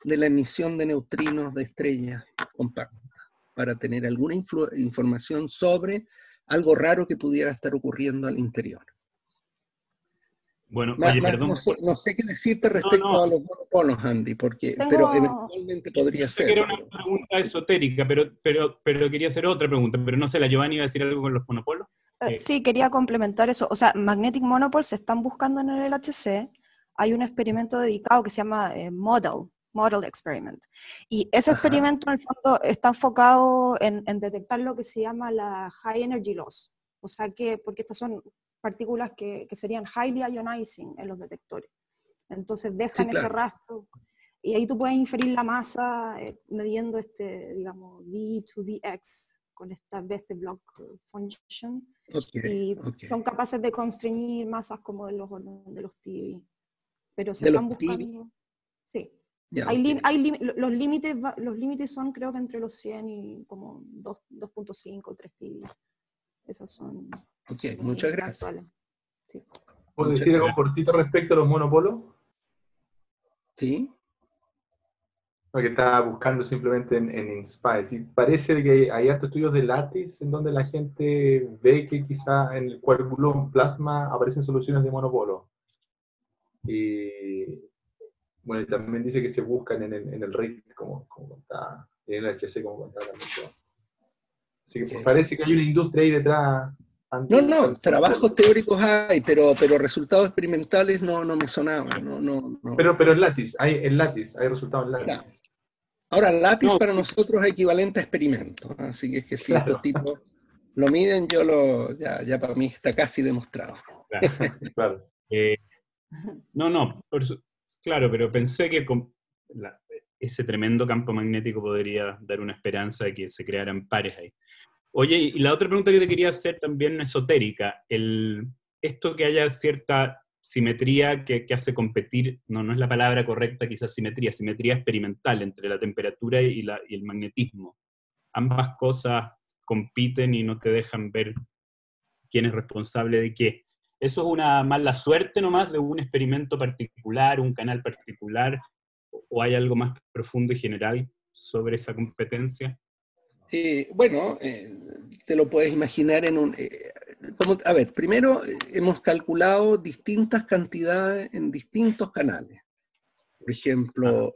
de la emisión de neutrinos de estrellas compactas, para tener alguna información sobre algo raro que pudiera estar ocurriendo al interior. Bueno, oye, perdón. No sé qué decirte respecto a los monopolos, Andy, pero eventualmente podría ser. Sé que era una pregunta esotérica, pero quería hacer otra pregunta, pero no sé, ¿la Giovanni iba a decir algo con los monopolos? Sí, quería complementar eso. O sea, Magnetic Monopoles se están buscando en el LHC. Hay un experimento dedicado que se llama Model Experiment. Y ese experimento, en el fondo, está enfocado en detectar lo que se llama la High Energy Loss. O sea, porque estas son partículas que serían highly ionizing en los detectores. Entonces dejan ese rastro, y ahí tú puedes inferir la masa midiendo digamos, d to dx con esta Bethe block function, son capaces de constreñir masas como de los TeV. Pero se están buscando... Sí. Los límites son, creo que entre los 100 y como 2.5 o 3 TeV. Esos son... Ok, muchas gracias. Sí. ¿Puedo decir algo cortito respecto a los monopolos? Sí. Porque estaba buscando simplemente en InSpice. Y parece que hay hartos estudios de lattice en donde la gente ve que quizá en el quark-gluon plasma aparecen soluciones de monopolo. Y bueno, también dice que se buscan en el RIC, como contaba, en el HC, como contaba también. Así que parece que hay una industria ahí detrás. No, trabajos teóricos hay, pero resultados experimentales no me sonaban. No. Pero en Lattice hay resultados en Lattice. Claro. Ahora, Lattice para nosotros es equivalente a experimento, así que es que si estos tipos lo miden, ya para mí está casi demostrado. Claro. Claro, pero pensé que ese tremendo campo magnético podría dar una esperanza de que se crearan pares ahí. Oye, y la otra pregunta que te quería hacer también esotérica, esto que haya cierta simetría que hace competir, no es la palabra correcta, quizás simetría experimental entre la temperatura y el magnetismo. Ambas cosas compiten y no te dejan ver quién es responsable de qué. ¿Eso es una mala suerte nomás de un experimento particular, un canal particular, o hay algo más profundo y general sobre esa competencia? Bueno, te lo puedes imaginar a ver, primero hemos calculado distintas cantidades en distintos canales. Por ejemplo,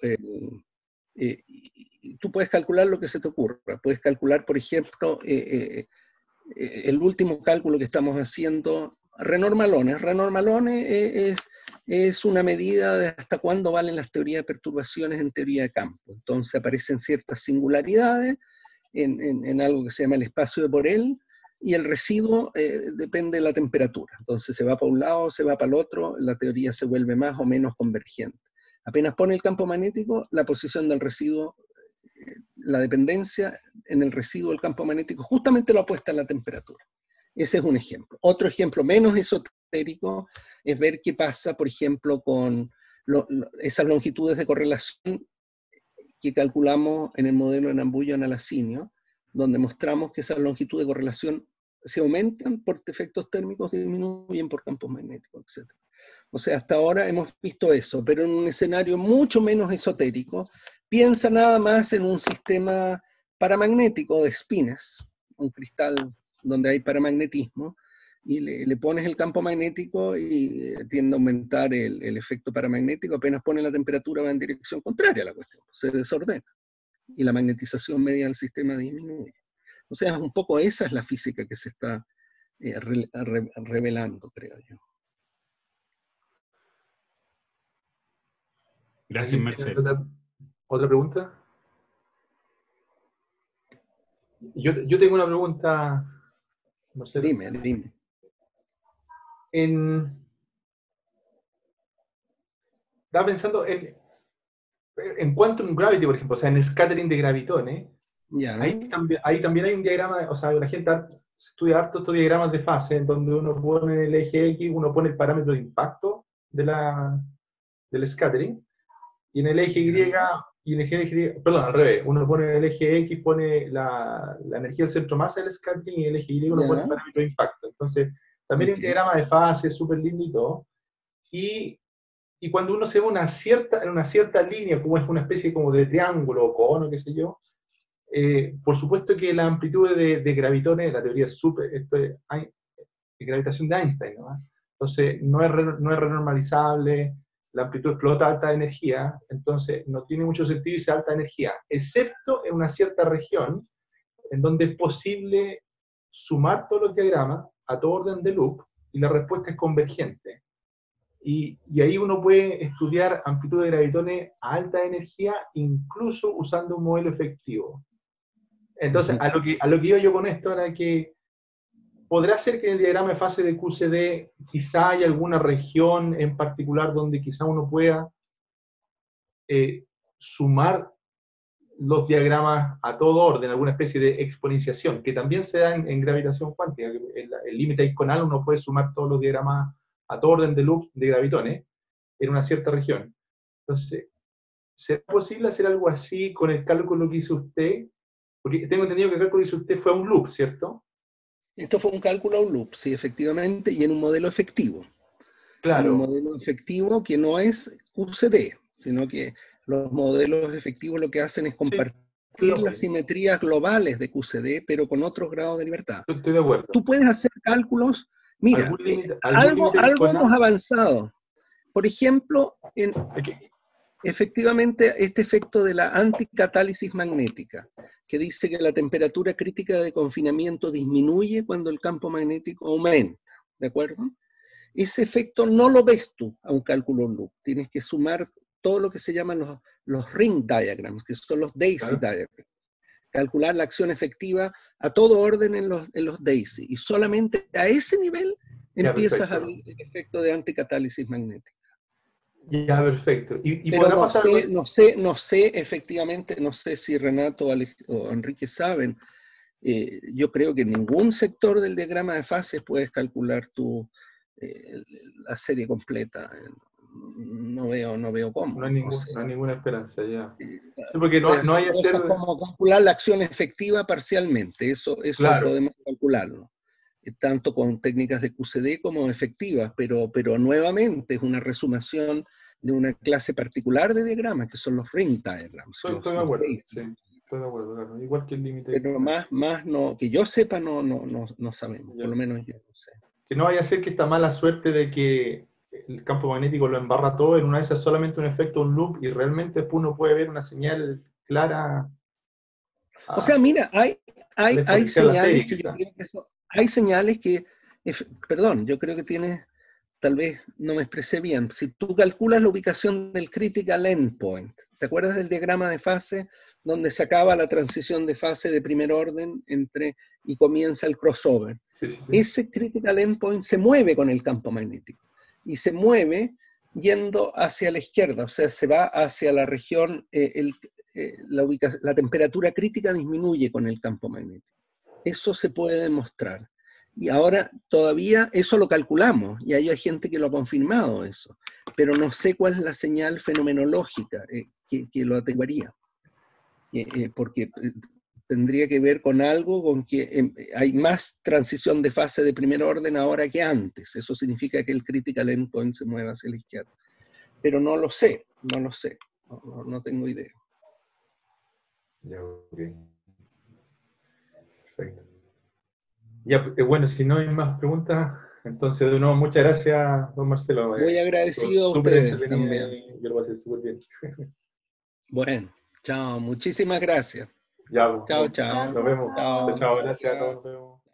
tú puedes calcular lo que se te ocurra. Puedes calcular, por ejemplo, el último cálculo que estamos haciendo, renormalones. Renormalones es una medida de hasta cuándo valen las teorías de perturbaciones en teoría de campo. Entonces aparecen ciertas singularidades en algo que se llama el espacio de Borel, y el residuo depende de la temperatura. Entonces se va para un lado, se va para el otro, la teoría se vuelve más o menos convergente. Apenas pone el campo magnético, la posición del residuo, la dependencia en el residuo del campo magnético, justamente lo apuesta a la temperatura. Ese es un ejemplo. Otro ejemplo menos esotérico es ver qué pasa, por ejemplo, con esas longitudes de correlación que calculamos en el modelo de Nambuyo-Nalacinio, donde mostramos que esas longitudes de correlación se aumentan por efectos térmicos, disminuyen por campos magnéticos, etc. O sea, hasta ahora hemos visto eso, pero en un escenario mucho menos esotérico. Piensa nada más en un sistema paramagnético de spines, un cristal donde hay paramagnetismo, y le pones el campo magnético y tiende a aumentar el efecto paramagnético. Apenas pone la temperatura va en dirección contraria a la cuestión, se desordena, y la magnetización media del sistema disminuye. O sea, un poco esa es la física que se está revelando, creo yo. Gracias, Marcelo. ¿Otra pregunta? Yo tengo una pregunta, Marcelo. Dime. Estaba pensando en Quantum Gravity, por ejemplo, o sea, en scattering de gravitones. Ya. Ahí también hay un diagrama, o sea, la gente estudia harto estos diagramas de fase, en donde uno pone en el eje X, uno pone el parámetro de impacto del scattering, y en el eje Y, perdón, al revés, uno pone en el eje X, pone la energía del centro masa del scattering, y en el eje Y uno pone el parámetro de impacto. Entonces, también hay un diagrama de fase súper lindo y todo. Y Y cuando uno se ve en una cierta línea, como es una especie como de triángulo o cono, qué sé yo, por supuesto que la amplitud de gravitones, la teoría es de gravitación de Einstein, ¿no? Entonces no es renormalizable, la amplitud explota a alta energía, entonces no tiene mucho sentido irse a alta energía, excepto en una cierta región en donde es posible sumar todos los diagramas a todo orden de loop y la respuesta es convergente. Y ahí uno puede estudiar amplitud de gravitones a alta energía, incluso usando un modelo efectivo. Entonces, a lo que iba yo con esto era que podrá ser que en el diagrama de fase de QCD quizá haya alguna región en particular donde quizá uno pueda sumar los diagramas a todo orden, alguna especie de exponenciación, que también se da en gravitación cuántica. El límite iconal uno puede sumar todos los diagramas a todo orden de loop de gravitones en una cierta región. Entonces, ¿será posible hacer algo así con el cálculo que hizo usted? Porque tengo entendido que el cálculo que hizo usted fue a un loop, ¿cierto? Esto fue un cálculo a un loop, sí, efectivamente, y en un modelo efectivo. Claro. En un modelo efectivo que no es QCD, sino que los modelos efectivos lo que hacen es compartir las simetrías globales de QCD, pero con otros grados de libertad. Estoy de acuerdo. Tú puedes hacer cálculos, mira, algo hemos avanzado. Por ejemplo, efectivamente, este efecto de la anticatálisis magnética, que dice que la temperatura crítica de confinamiento disminuye cuando el campo magnético aumenta, ¿de acuerdo? Ese efecto no lo ves tú a un cálculo loop. Tienes que sumar todo lo que se llaman los ring diagrams, que son los Daisy diagrams. Calcular la acción efectiva a todo orden en los Daisy. Y solamente a ese nivel empiezas a ver el efecto de anticatálisis magnética. Ya, perfecto. Pero no sé, efectivamente, no sé si Renato o Enrique saben, yo creo que en ningún sector del diagrama de fases puedes calcular la serie completa. No veo cómo. No hay ninguna esperanza, ya. Sí, porque no hay hacer... como calcular la acción efectiva parcialmente, eso claro. Podemos calcularlo. Tanto con técnicas de QCD como efectivas, pero nuevamente es una resumación de una clase particular de diagramas, que son los ring diagrams. Estoy de acuerdo, sí, estoy de acuerdo, claro. Igual que el límite. Pero más no, que yo sepa, no sabemos, por lo menos yo no sé. Que no vaya a ser que esta mala suerte de que el campo magnético lo embarra todo, en una de esas solamente un efecto, un loop, y realmente después uno puede ver una señal clara. O sea, mira, hay señales que yo creo que hay señales que, perdón, yo creo que tienes, tal vez no me expresé bien, si tú calculas la ubicación del critical endpoint, ¿te acuerdas del diagrama de fase donde se acaba la transición de fase de primer orden y comienza el crossover? Sí. Ese critical endpoint se mueve con el campo magnético y se mueve yendo hacia la izquierda, o sea, se va hacia la región, la temperatura crítica disminuye con el campo magnético. Eso se puede demostrar. Y ahora todavía eso lo calculamos, y hay gente que lo ha confirmado eso, pero no sé cuál es la señal fenomenológica que lo atenuaría. Porque tendría que ver con algo con que hay más transición de fase de primer orden ahora que antes. Eso significa que el critical endpoint se mueve hacia la izquierda. Pero no lo sé, no tengo idea. Ya, ok. Perfecto. Ya, bueno, si no hay más preguntas, entonces de nuevo muchas gracias, don Marcelo. Muy agradecido a ustedes también. Yo lo pasé súper bien. Bueno, chao, muchísimas gracias. Ya, chao. Nos vemos. Chao, gracias a todos.